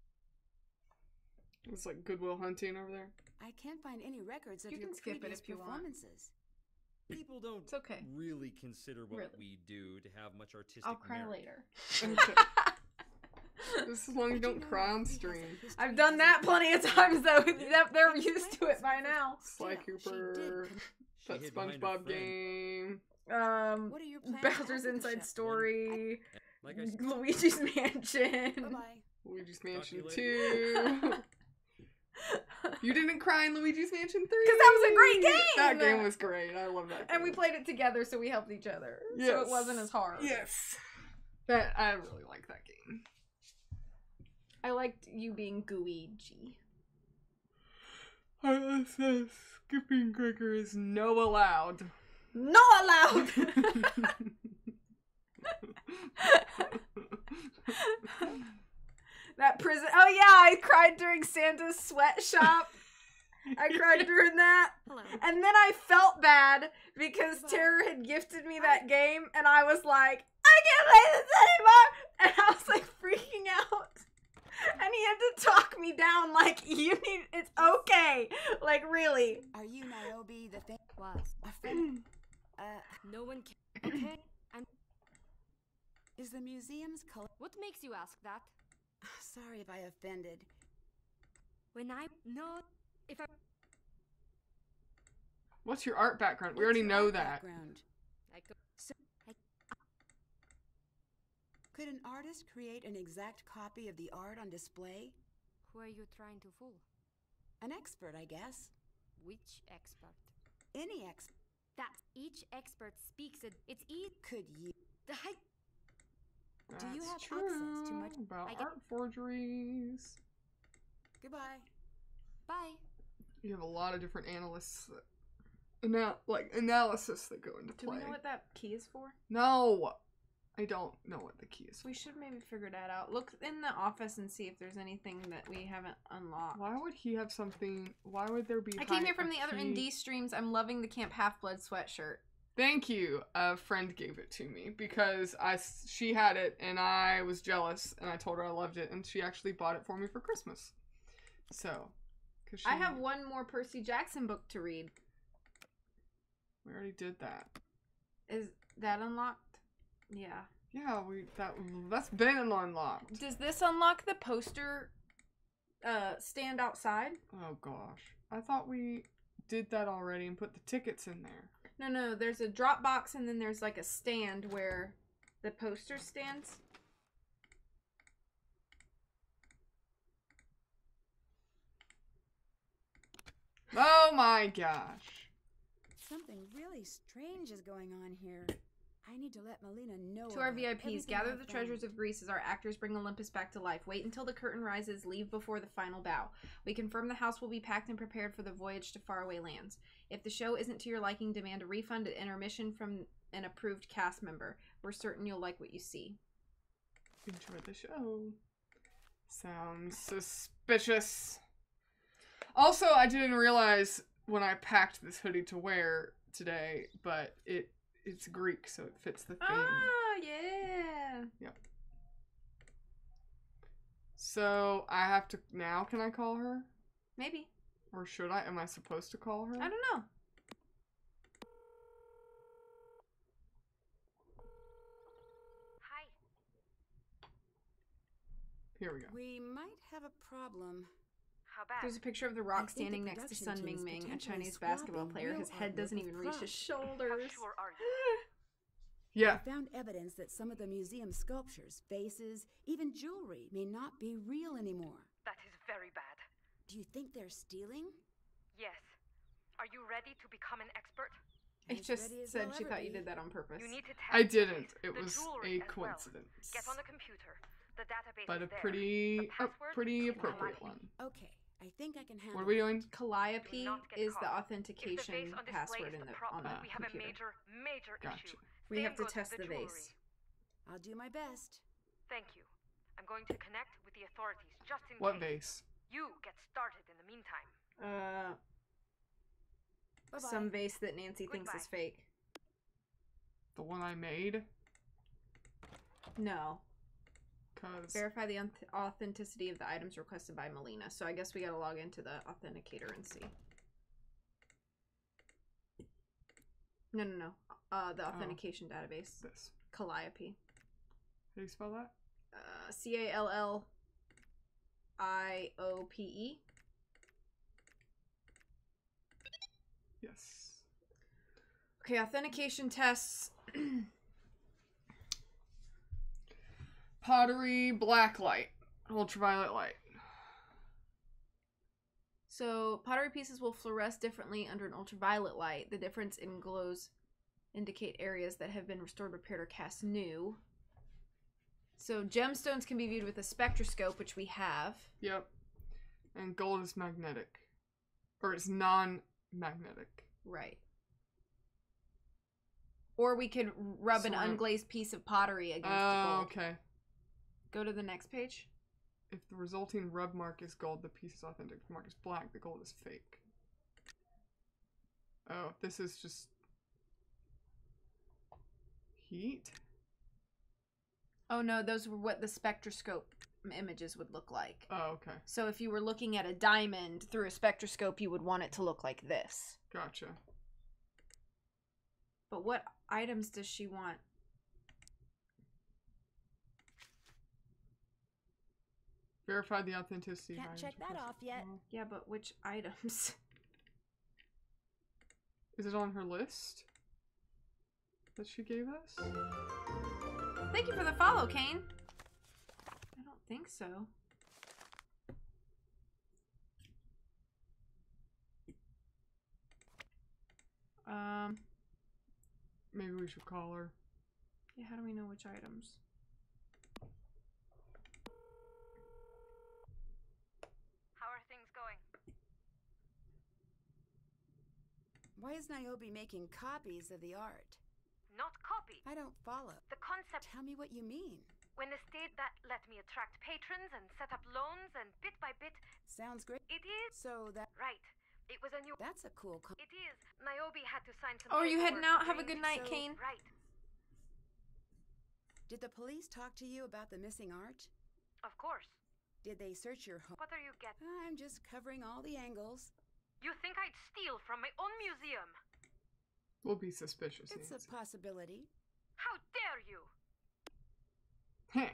It's like Goodwill Hunting over there. I can't find any records of You your can skip it previous if you want. performances. People don't It's okay. really consider what Really. we do to have much artistic I'll cry merit. later. Okay. Just as long as you don't cry on stream. I've done that plenty of times though. They're- They're used to it by now. Sly Cooper. She That hid behind her SpongeBob friend. game. Um, What are your plans Bowser's after the Inside show? Story. Like I said, Luigi's Mansion. Bye-bye. Luigi's Talk to Mansion you two. You didn't cry in Luigi's Mansion three? Because that was a great game! That game was great. I love that game. And we played it together, so we helped each other. So Yes. it wasn't as hard. Yes. That I really like that game. I liked you being Gooigi. I says skipping Gregor is no allowed. No allowed! That prison. Oh yeah, I cried during Santa's sweatshop. I cried during that. Hello. And then I felt bad because Tara had gifted me that game, and I was like, I can't play this anymore! And I was like freaking out. And he had to talk me down, like, you need, it's okay. Like, really. Are you Niobe the thing? Was. A friend? uh, No one can. Okay. I'm. is the museum's color? What makes you ask that? Sorry if I offended. When I no, if I. What's your art background? We What's already your know art that. background? I go. So, could an artist create an exact copy of the art on display? Who are you trying to fool? An expert, I guess. Which expert? Any expert. That each expert speaks it. It's each. Could you? The height. Do you That's have true access to much? about I get- art forgeries? Goodbye. Bye. You have a lot of different analysts, that, ana- like analysis that go into Do play. we know what that key is for? No, I don't know what the key is. We should maybe figure that out. Look in the office and see if there's anything that we haven't unlocked. Why would he have something? Why would there be? I came hi- here from a the other key? N D streams. I'm loving the Camp Half-Blood sweatshirt. Thank you. A friend gave it to me because I s- she had it and I was jealous and I told her I loved it and she actually bought it for me for Christmas. So, cause she, I have one more Percy Jackson book to read. we already did that. Is that unlocked? Yeah. Yeah, we that that's been unlocked. Does this unlock the poster uh stand outside? Oh gosh, I thought we did that already and put the tickets in there. No, no, there's a drop box and then there's like a stand where the poster stands. Oh my gosh. Something really strange is going on here. I need to let Melina know. To our about V I Ps, everything gather I've the found. treasures of Greece as our actors bring Olympus back to life. Wait until the curtain rises, leave before the final bow. We confirm the house will be packed and prepared for the voyage to faraway lands. If the show isn't to your liking, demand a refund at intermission from an approved cast member. We're certain you'll like what you see. Enjoy the show. Sounds suspicious. Also, I didn't realize when I packed this hoodie to wear today, but it it's Greek, so it fits the theme. Ah, yeah. Yep. So I have to now. Can I call her, Maybe. or should I? Am I supposed to call her? I don't know. Hi. Here we go. We might have a problem. How bad? There's a picture of The I Rock think the standing next to production Sun team is Ming Ming, a potentially Chinese basketball scrapping player. real His head artwork doesn't with even reach his props. shoulders. How sure are you? Yeah. I found evidence that some of the museum sculptures, faces, even jewelry may not be real anymore. That is very bad. Do you think they're stealing? Yes. Are you ready to become an expert? It As just ready as said they'll she ever thought you be. did that on purpose. You need to test I the didn't. place, It the was jewelry a as well. coincidence. Get on the computer. The database But a is there. pretty, The a password, pretty click appropriate Calliope. one. Okay, I think I can handle What are we it. doing? Calliope Do not get is the caught. If the authentication vase on display password is in the the problem, on the we have computer. a major, major Gotcha. issue. We Same have to goes test with the jewelry. vase. I'll do my best. Thank you. I'm going to connect with the authorities just in What case. vase? You get started in the meantime. Uh, Bye-bye. some vase that Nancy thinks is fake. The one I made? No. Cause Verify the auth- authenticity of the items requested by Melina. So I guess we gotta log into the authenticator and see. No, no, no. Uh, the authentication oh, database. This. Calliope. How do you spell that? Uh, C A L L I O P E. Yes. Okay, authentication tests. Pottery, black light, ultraviolet light. So, pottery pieces will fluoresce differently under an ultraviolet light. The difference in glows indicate areas that have been restored, repaired, or cast new. So, gemstones can be viewed with a spectroscope, which we have. Yep. And gold is magnetic. Or it's non-magnetic. Right. Or we could rub So an I'm- unglazed piece of pottery against the Oh, gold. okay. Go to the next page. If the resulting rub mark is gold, the piece is authentic. If the mark is black, the gold is fake. Oh, this is just heat? Oh no, those were what the spectroscope images would look like. Oh, okay. So if you were looking at a diamond through a spectroscope, you would want it to look like this. Gotcha. But what items does she want? Verify the authenticity. of Can't items check that requested. off yet. Oh. Yeah, but which items? Is it on her list that she gave us? Thank you for the follow, Kane. I don't think so. Um, Maybe we should call her. yeah, how do we know which items? How are things going? Why is Niobe making copies of the art? Not copy. I don't follow. The concept. Tell me what you mean. When the state that let me attract patrons and set up loans and bit by bit. Sounds great. It is. So that. Right. It was a new. That's a cool. Con It is. Niobe had to sign some. Oh, are you heading paperwork out? Have a agreeing good night, to- Kane. Right. Did the police talk to you about the missing art? Of course. Did they search your home? What are you getting? I'm just covering all the angles. You think I'd steal from my own museum? We'll be suspicious. It's Nancy. a possibility. How dare you? Heh.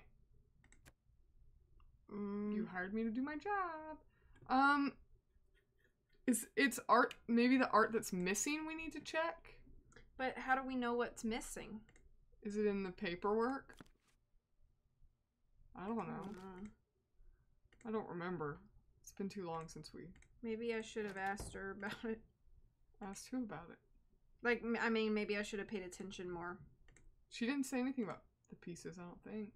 Mm. You hired me to do my job. Um, is it's art? Maybe the art that's missing. We need to check. But how do we know what's missing? Is it in the paperwork? I don't know. I don't know. I don't remember. It's been too long since we Maybe I should have asked her about it. asked who about it. Like, m- I mean, maybe I should have paid attention more. She didn't say anything about the pieces, I don't think.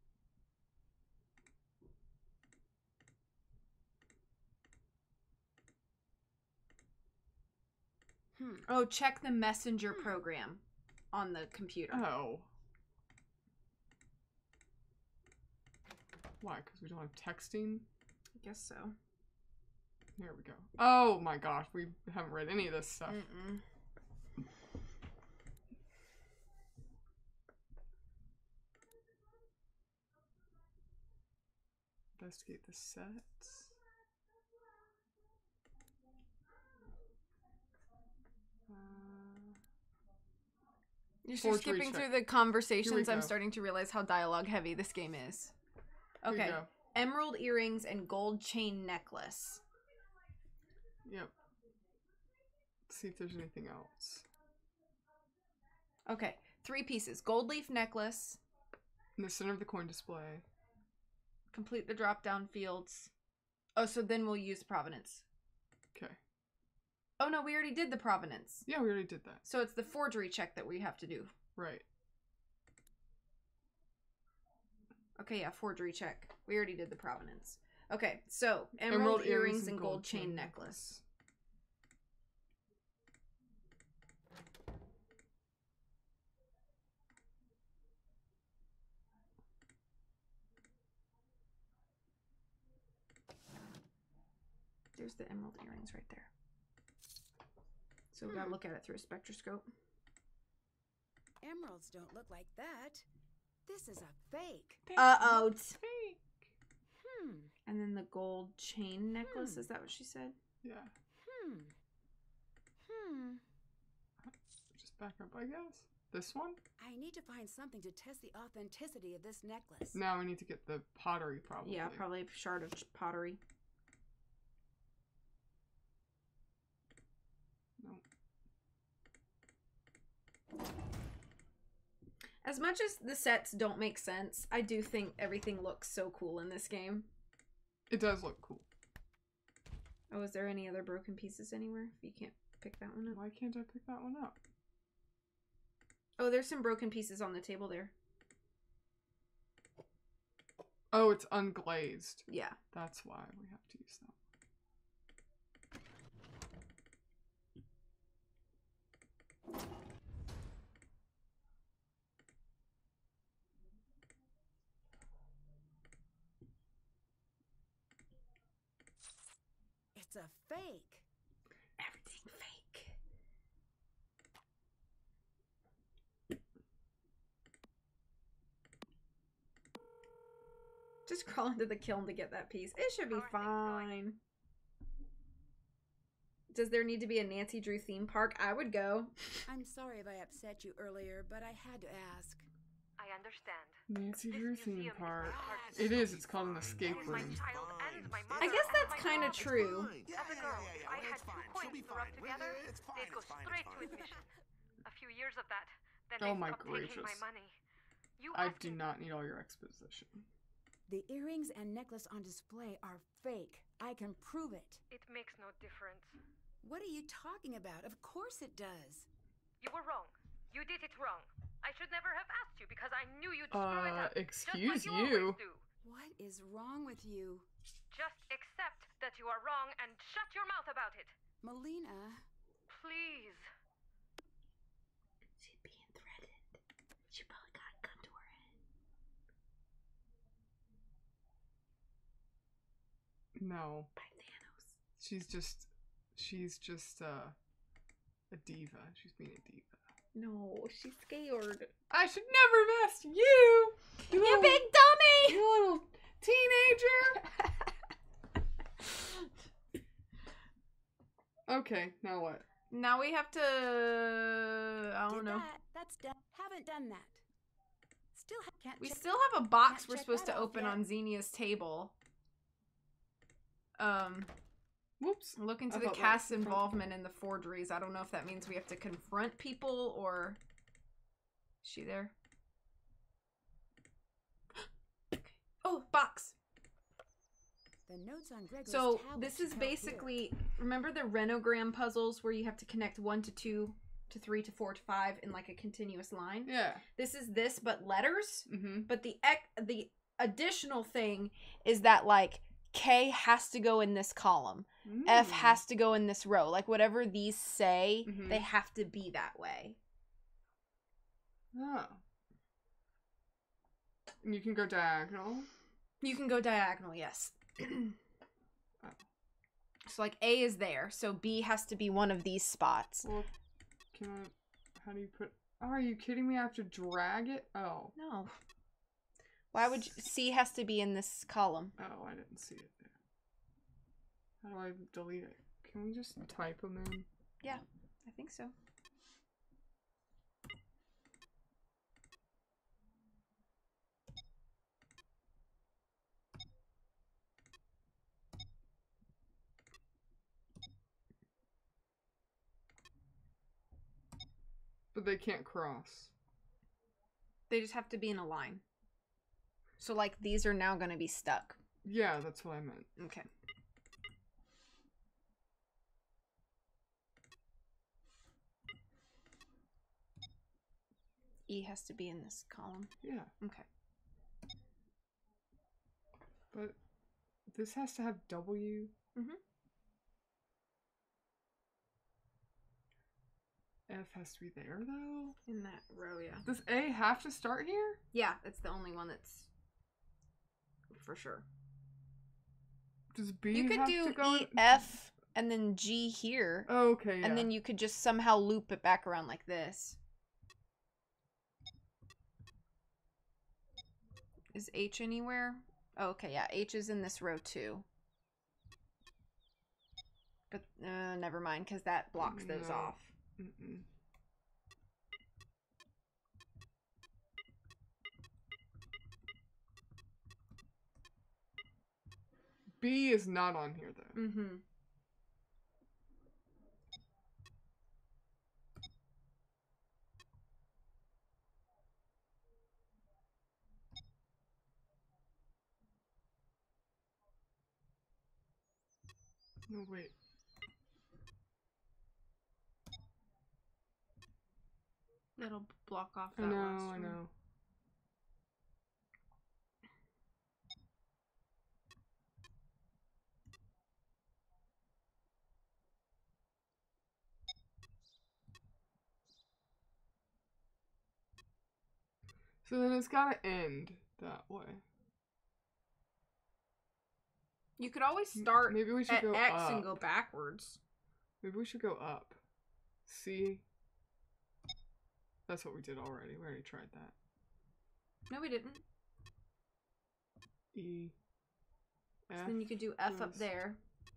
Hmm. Oh, check the messenger program on the computer. Oh. Why? Because we don't have texting? I guess so. Here we go. Oh my gosh, we haven't read any of this stuff. Mm-mm. Investigate the sets. Uh, You're Forgery skipping check. through the conversations. Here we I'm go. starting to realize how dialogue heavy this game is. Here we Okay. go. Emerald earrings and gold chain necklace. Yep. Let's see if there's anything else. Okay. Three pieces. Gold leaf necklace. In the center of the coin display. Complete the drop down fields. Oh, so then we'll use provenance. Okay. Oh no, we already did the provenance. Yeah, we already did that. So it's the forgery check that we have to do. Right. Okay, yeah, forgery check. We already did the provenance. Okay, so emerald, emerald earrings, earrings and gold, gold chain, chain necklace. necklace. There's the emerald earrings right there. So we gotta look at it through a spectroscope. Emeralds don't look like that. This is a fake. Uh-oh. Fake. Hmm. And then the gold chain necklace, Hmm. is that what she said? Yeah. Hmm. Hmm. Just back up, I guess. This one? I need to find something to test the authenticity of this necklace. Now we need to get the pottery, probably. Yeah, probably a shard of pottery. Nope. As much as the sets don't make sense, I do think everything looks so cool in this game. It does look cool. Oh, is there any other broken pieces anywhere? You can't pick that one up. Why can't I pick that one up? Oh, there's some broken pieces on the table there. Oh, it's unglazed. Yeah. That's why we have to use that. It's a fake. Everything fake. Just crawl into the kiln to get that piece. It should be fine. Does there need to be a Nancy Drew theme park? I would go. I'm sorry if I upset you earlier, but I had to ask. I understand. Nancy Drew theme park. It is. It's called an escape room. I guess that's kind of true. As a girl, I had two coins to rub together. They'd go straight to admission. A few years of that, then Oh they my stopped taking my gracious. money. You I have do to. not need all your exposition. The earrings and necklace on display are fake. I can prove it. It makes no difference. What are you talking about? Of course it does. You were wrong. You did it wrong. I should never have asked you because I knew you'd screw it Uh, up. excuse just like you. you. Always do. What is wrong with you? Just accept that you are wrong and shut your mouth about it. Melina. Please. She's being threatened. She probably got a gun to her head. No. By Thanos. She's just, she's just uh, a diva. She's being a diva. No, she's scared. I should never have asked you. You, You little, big dummy! you little teenager. Okay, now what? Now we have to. I don't Did know. that. That's done. Haven't done that. Still ha- can't. We check- still have a box Can't we're check supposed that to off open yet. on Xenia's table. Um, Whoops. look into I the thought that cast's was the front. involvement in the forgeries. I don't know if that means we have to confront people or. Is she there? Okay. Oh, box. The notes on Gregor's So tablet this should is help here. basically, remember the renogram puzzles where you have to connect one to two to three to four to five in like a continuous line? Yeah. This is this, but letters. Mm-hmm. But the ec- the additional thing is that like K has to go in this column, F has to go in this row. Like whatever these say, Mhm. they have to be that way. Oh. And you can go diagonal. You can go diagonal, yes. So like A is there, so B has to be one of these spots. Well, can I? How do you put? Oh, are you kidding me? I have to drag it. Oh. No. Why would you, C has to be in this column? Oh, I didn't see it there. How do I delete it? Can we just type them in? Yeah, I think so. But they can't cross. They just have to be in a line. So like these are now going to be stuck. Yeah, that's what I meant. Okay. E has to be in this column. Yeah. Okay. But this has to have W. Mm-hmm. F has to be there, though? In that row, yeah. Does A have to start here? Yeah, it's the only one that's for sure. Does B You could have do to go E, in- F, and then G here. Oh, okay, yeah. And then you could just somehow loop it back around like this. Is H anywhere? Oh, okay, yeah. H is in this row too. But uh, never mind, because that blocks those No. off. Mm-mm. B is not on here, though. Mm-hmm. No, wait. That'll block off I that know, last I one. know. So then it's gotta end that way. You could always start Maybe we should at go X up. and go backwards. Maybe we should go up. C. That's what we did already. We already tried that. No, we didn't. E. So F. then you could do F up goes- there.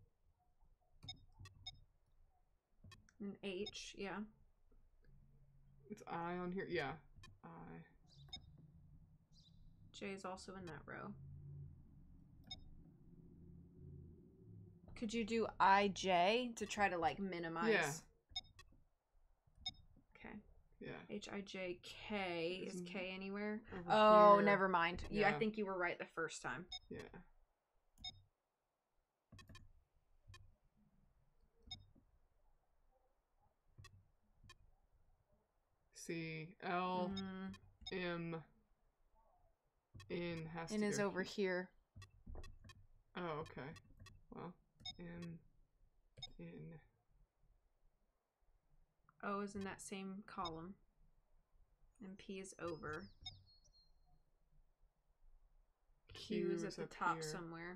And H, yeah. It's I on here. Yeah. I. J is also in that row. Could you do I J to try to like minimize? Yeah. Okay. Yeah. H I J K is Isn't K anywhere? over Oh, here. never mind. You, I Yeah. think you were right the first time. Yeah. C. L. Mm, M. N has N to is go over here. Oh, okay. Well, M. N. O is in that same column. And P is over. Q, Q is at is the up top here. somewhere.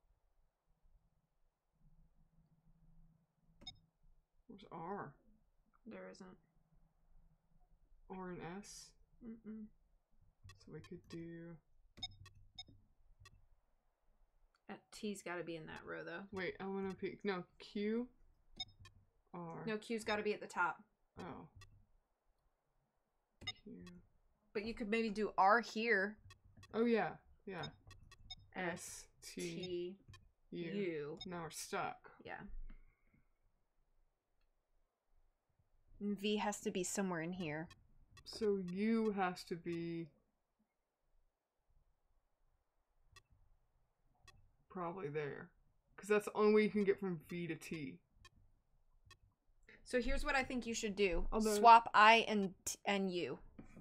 Where's R? There isn't. R and S? Mm-mm. So we could do... Uh, T's got to be in that row, though. Wait, I want to pick... No, Q. R. No, Q's got to be at the top. Oh. Q. But you could maybe do R here. Oh, yeah. Yeah. S, T. T, U. U. Now we're stuck. Yeah. And V has to be somewhere in here. So U has to be... probably there. Because that's the only way you can get from V to T. So here's what I think you should do. Although- Swap I and T and U.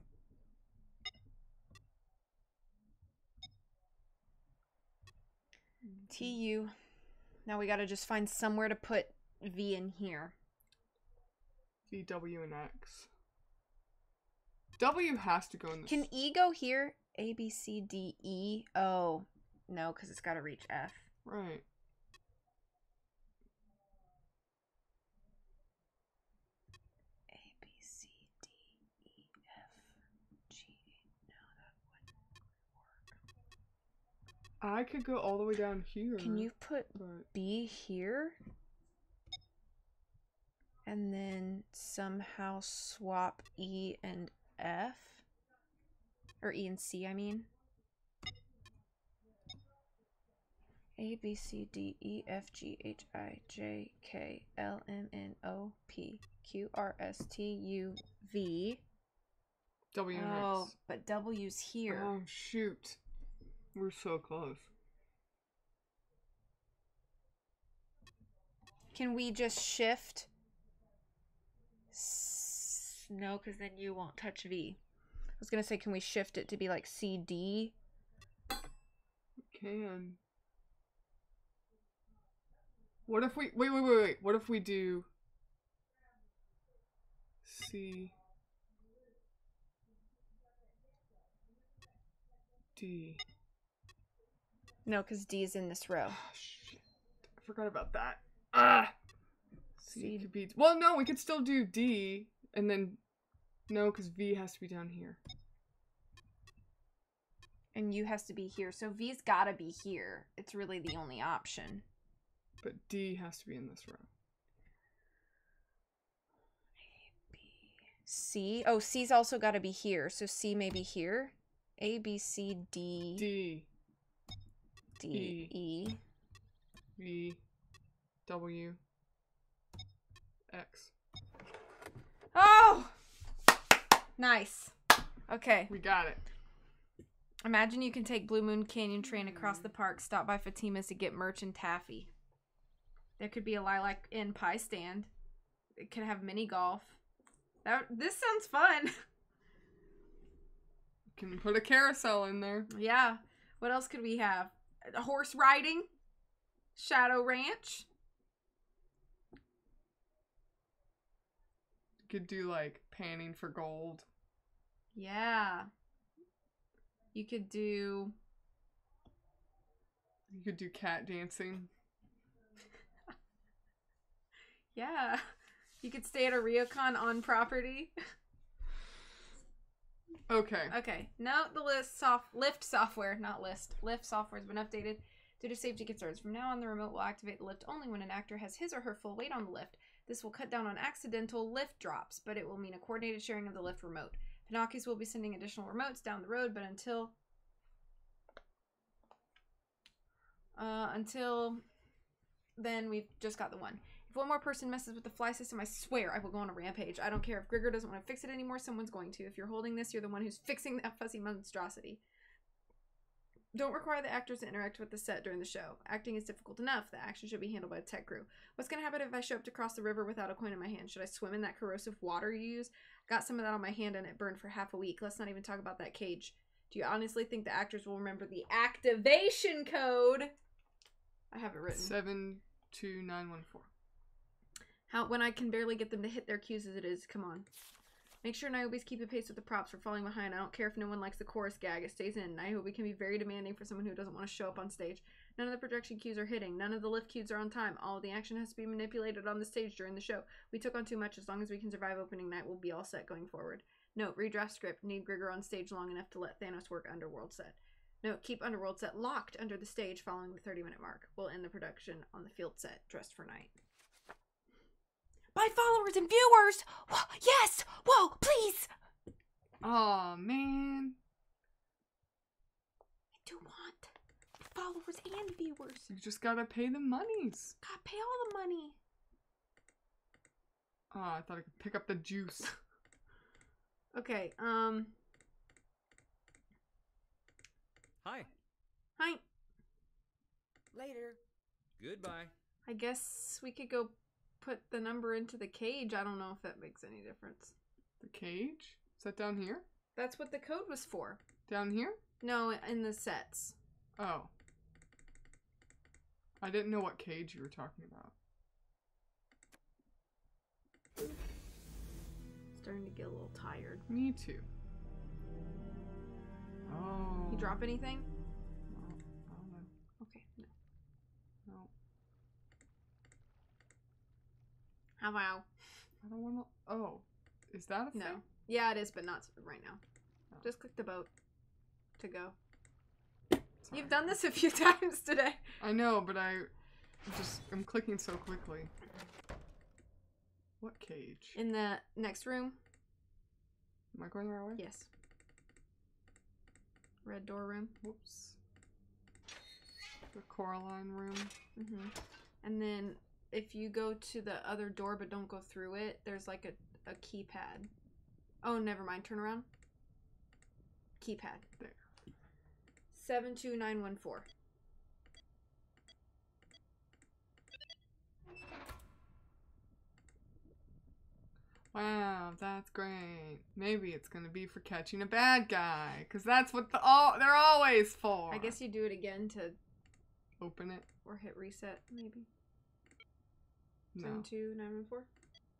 T U. Now we gotta just find somewhere to put V in here. V, W, and X. W has to go in this. Can E go here? A, B, C, D, E. Oh. No, because it's gotta reach F. Right. A, B, C, D, E, F, G. No, that wouldn't work. I could go all the way down here. Can you put but... B here? And then somehow swap E and F? Or E and C, I mean. A, B, C, D, E, F, G, H, I, J, K, L, M, N, O, P, Q, R, S, T, U, V. W and Oh, X. but W's here. Oh, shoot. We're so close. Can we just shift? S no, because then you won't touch V. was gonna say, can we shift it to be like C D? Can. What if we wait wait wait wait what if we do C D? No, because D is in this row. Oh, shit. I forgot about that. Ah. C could be. Well, no, we could still do D and then no, because V has to be down here. And U has to be here, so V's gotta be here. It's really the only option. But D has to be in this row. A, B, C. Oh, C's also gotta be here, so C may be here. A, B, C, D. D. D, E. E. V. W. X. Oh! Nice. Okay. We got it. Imagine you can take Blue Moon Canyon train across the park, stop by Fatima's to get merch and taffy. There could be a Lilac Inn pie stand. It could have mini golf. That this sounds fun. Can put a carousel in there. Yeah. What else could we have? A horse riding? Shadow Ranch? You could do like panning for gold. Yeah. You could do... You could do cat dancing. Yeah. You could stay at a Ryokon on property. Okay. Okay. No, the list soft lift software, not list. Lift software has been updated due to safety concerns. From now on, the remote will activate the lift only when an actor has his or her full weight on the lift. This will cut down on accidental lift drops, but it will mean a coordinated sharing of the lift remote. Pinocchio's will be sending additional remotes down the road, but until uh, until then, we've just got the one. If one more person messes with the fly system, I swear I will go on a rampage. I don't care if Grigor doesn't want to fix it anymore, someone's going to. If you're holding this, you're the one who's fixing that fuzzy monstrosity. Don't require the actors to interact with the set during the show. Acting is difficult enough. The action should be handled by a tech crew. What's going to happen if I show up to cross the river without a coin in my hand? Should I swim in that corrosive water you use? Got some of that on my hand and it burned for half a week. Let's not even talk about that cage. Do you honestly think the actors will remember the activation code? I have it written. seven two nine one four. How when I can barely get them to hit their cues as it is. Come on. Make sure Niobe's keep a pace with the props. We're falling behind. I don't care if no one likes the chorus gag. It stays in. Niobe can be very demanding for someone who doesn't want to show up on stage. None of the projection cues are hitting. None of the lift cues are on time. All of the action has to be manipulated on the stage during the show. We took on too much. As long as we can survive opening night, we'll be all set going forward. Note, redraft script. Need Grigor on stage long enough to let Thanos work Underworld set. Note, keep Underworld set locked under the stage following the thirty minute mark. We'll end the production on the field set, dressed for night. By followers and viewers! Whoa, yes! Whoa, please! Oh man. I do want followers and viewers. You just gotta pay the monies. Gotta pay all the money. Oh, I thought I could pick up the juice. Okay, um... Hi. Hi. Later. Goodbye. I guess we could go put the number into the cage. I don't know if that makes any difference. The cage? Is that down here? That's what the code was for. Down here? No, in the sets. Oh. I didn't know what cage you were talking about. Starting to get a little tired. Me too. Oh. You drop anything? No, I don't know. Okay, no. No. How about? I don't want to. Oh. Is that a No. thing? Yeah, it is, but not right now. Oh. Just click the boat to go. Sorry. You've done this a few times today. I know, but I just I'm clicking so quickly. What cage? In the next room? Am I going the right way? Yes. Red door room. Whoops. The Coraline room. Mm-hmm. And then if you go to the other door but don't go through it, there's like a, a keypad. Oh, never mind. Turn around. Keypad. There. seven two nine one four. Wow, that's great. Maybe it's gonna be for catching a bad guy, because that's what the all they're always for. I guess you do it again to open it or hit reset, maybe. No. Seven two nine one four.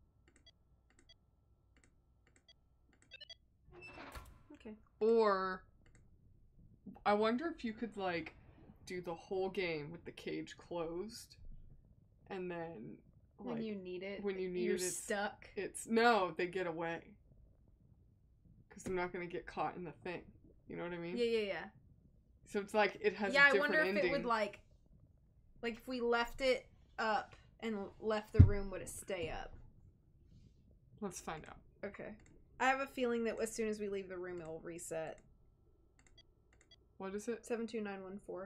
Okay. Or I wonder if you could like do the whole game with the cage closed, and then like, when you need it, when you need you're it, it's, stuck. It's no, they get away because they're not gonna get caught in the thing. You know what I mean? Yeah, yeah, yeah. So it's like it has. Yeah, a different I wonder if ending. it would like, like if we left it up and left the room, would it stay up? Let's find out. Okay. I have a feeling that as soon as we leave the room, it'll reset. What is it? Seven two nine one four.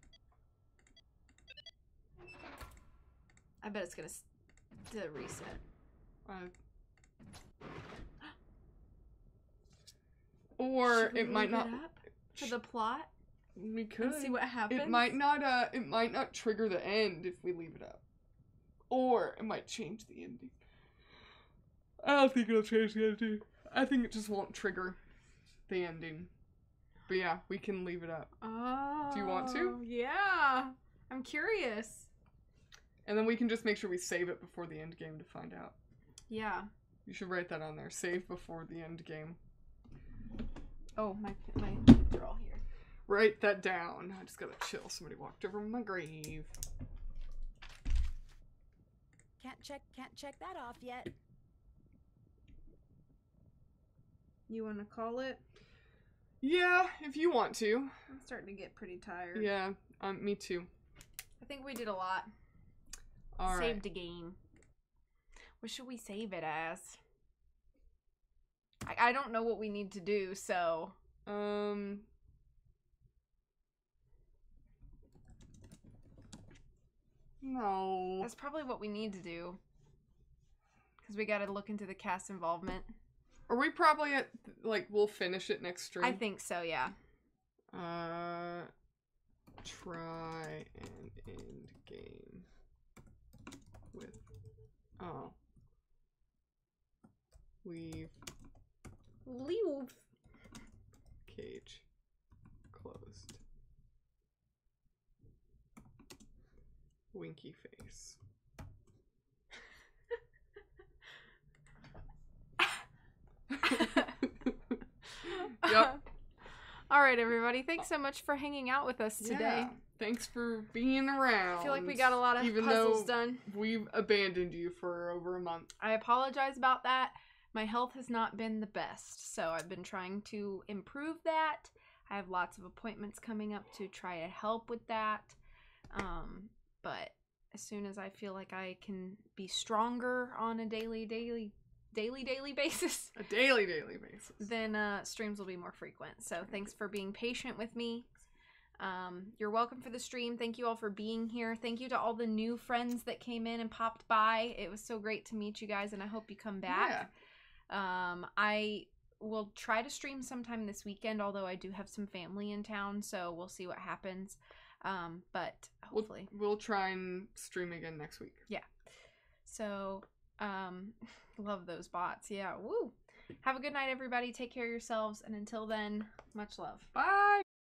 I bet it's gonna s to reset. Uh, or it might not. It up for the plot. We could and see what happens. It might not. Uh, it might not trigger the end if we leave it up, or it might change the ending. I don't think it'll change the ending. I think it just won't trigger the ending. But yeah, we can leave it up. Oh. Do you want to? Yeah. I'm curious. And then we can just make sure we save it before the end game to find out. Yeah. You should write that on there. Save before the end game. Oh, my my they're all here. Write that down. I just gotta chill. Somebody walked over my grave. Can't check can't check that off yet. You want to call it? Yeah, if you want to. I'm starting to get pretty tired. Yeah, um, me too. I think we did a lot. All right. Saved a game. What should we save it as? I, I don't know what we need to do, so... Um... No. That's probably what we need to do. Because we gotta look into the cast involvement. Are we probably at, like, we'll finish it next stream? I think so, yeah. Uh... Try and end game. With... Oh. Leave. Leave. Cage. Closed. Winky face. Yep. All right, everybody. Thanks so much for hanging out with us today. Yeah. Thanks for being around. I feel like we got a lot of even puzzles though done. We've abandoned you for over a month. I apologize about that. My health has not been the best, so I've been trying to improve that. I have lots of appointments coming up to try to help with that. Um, but as soon as I feel like I can be stronger on a daily, daily, daily, daily basis, a daily, daily basis, then uh, streams will be more frequent. So thanks for being patient with me. Um, you're welcome for the stream. Thank you all for being here. Thank you to all the new friends that came in and popped by. It was so great to meet you guys, and I hope you come back. Yeah. Um, I will try to stream sometime this weekend, although I do have some family in town, so we'll see what happens. Um, but hopefully. We'll, we'll try and stream again next week. Yeah. So, um, love those bots. Yeah, woo. Have a good night, everybody. Take care of yourselves, and until then, much love. Bye!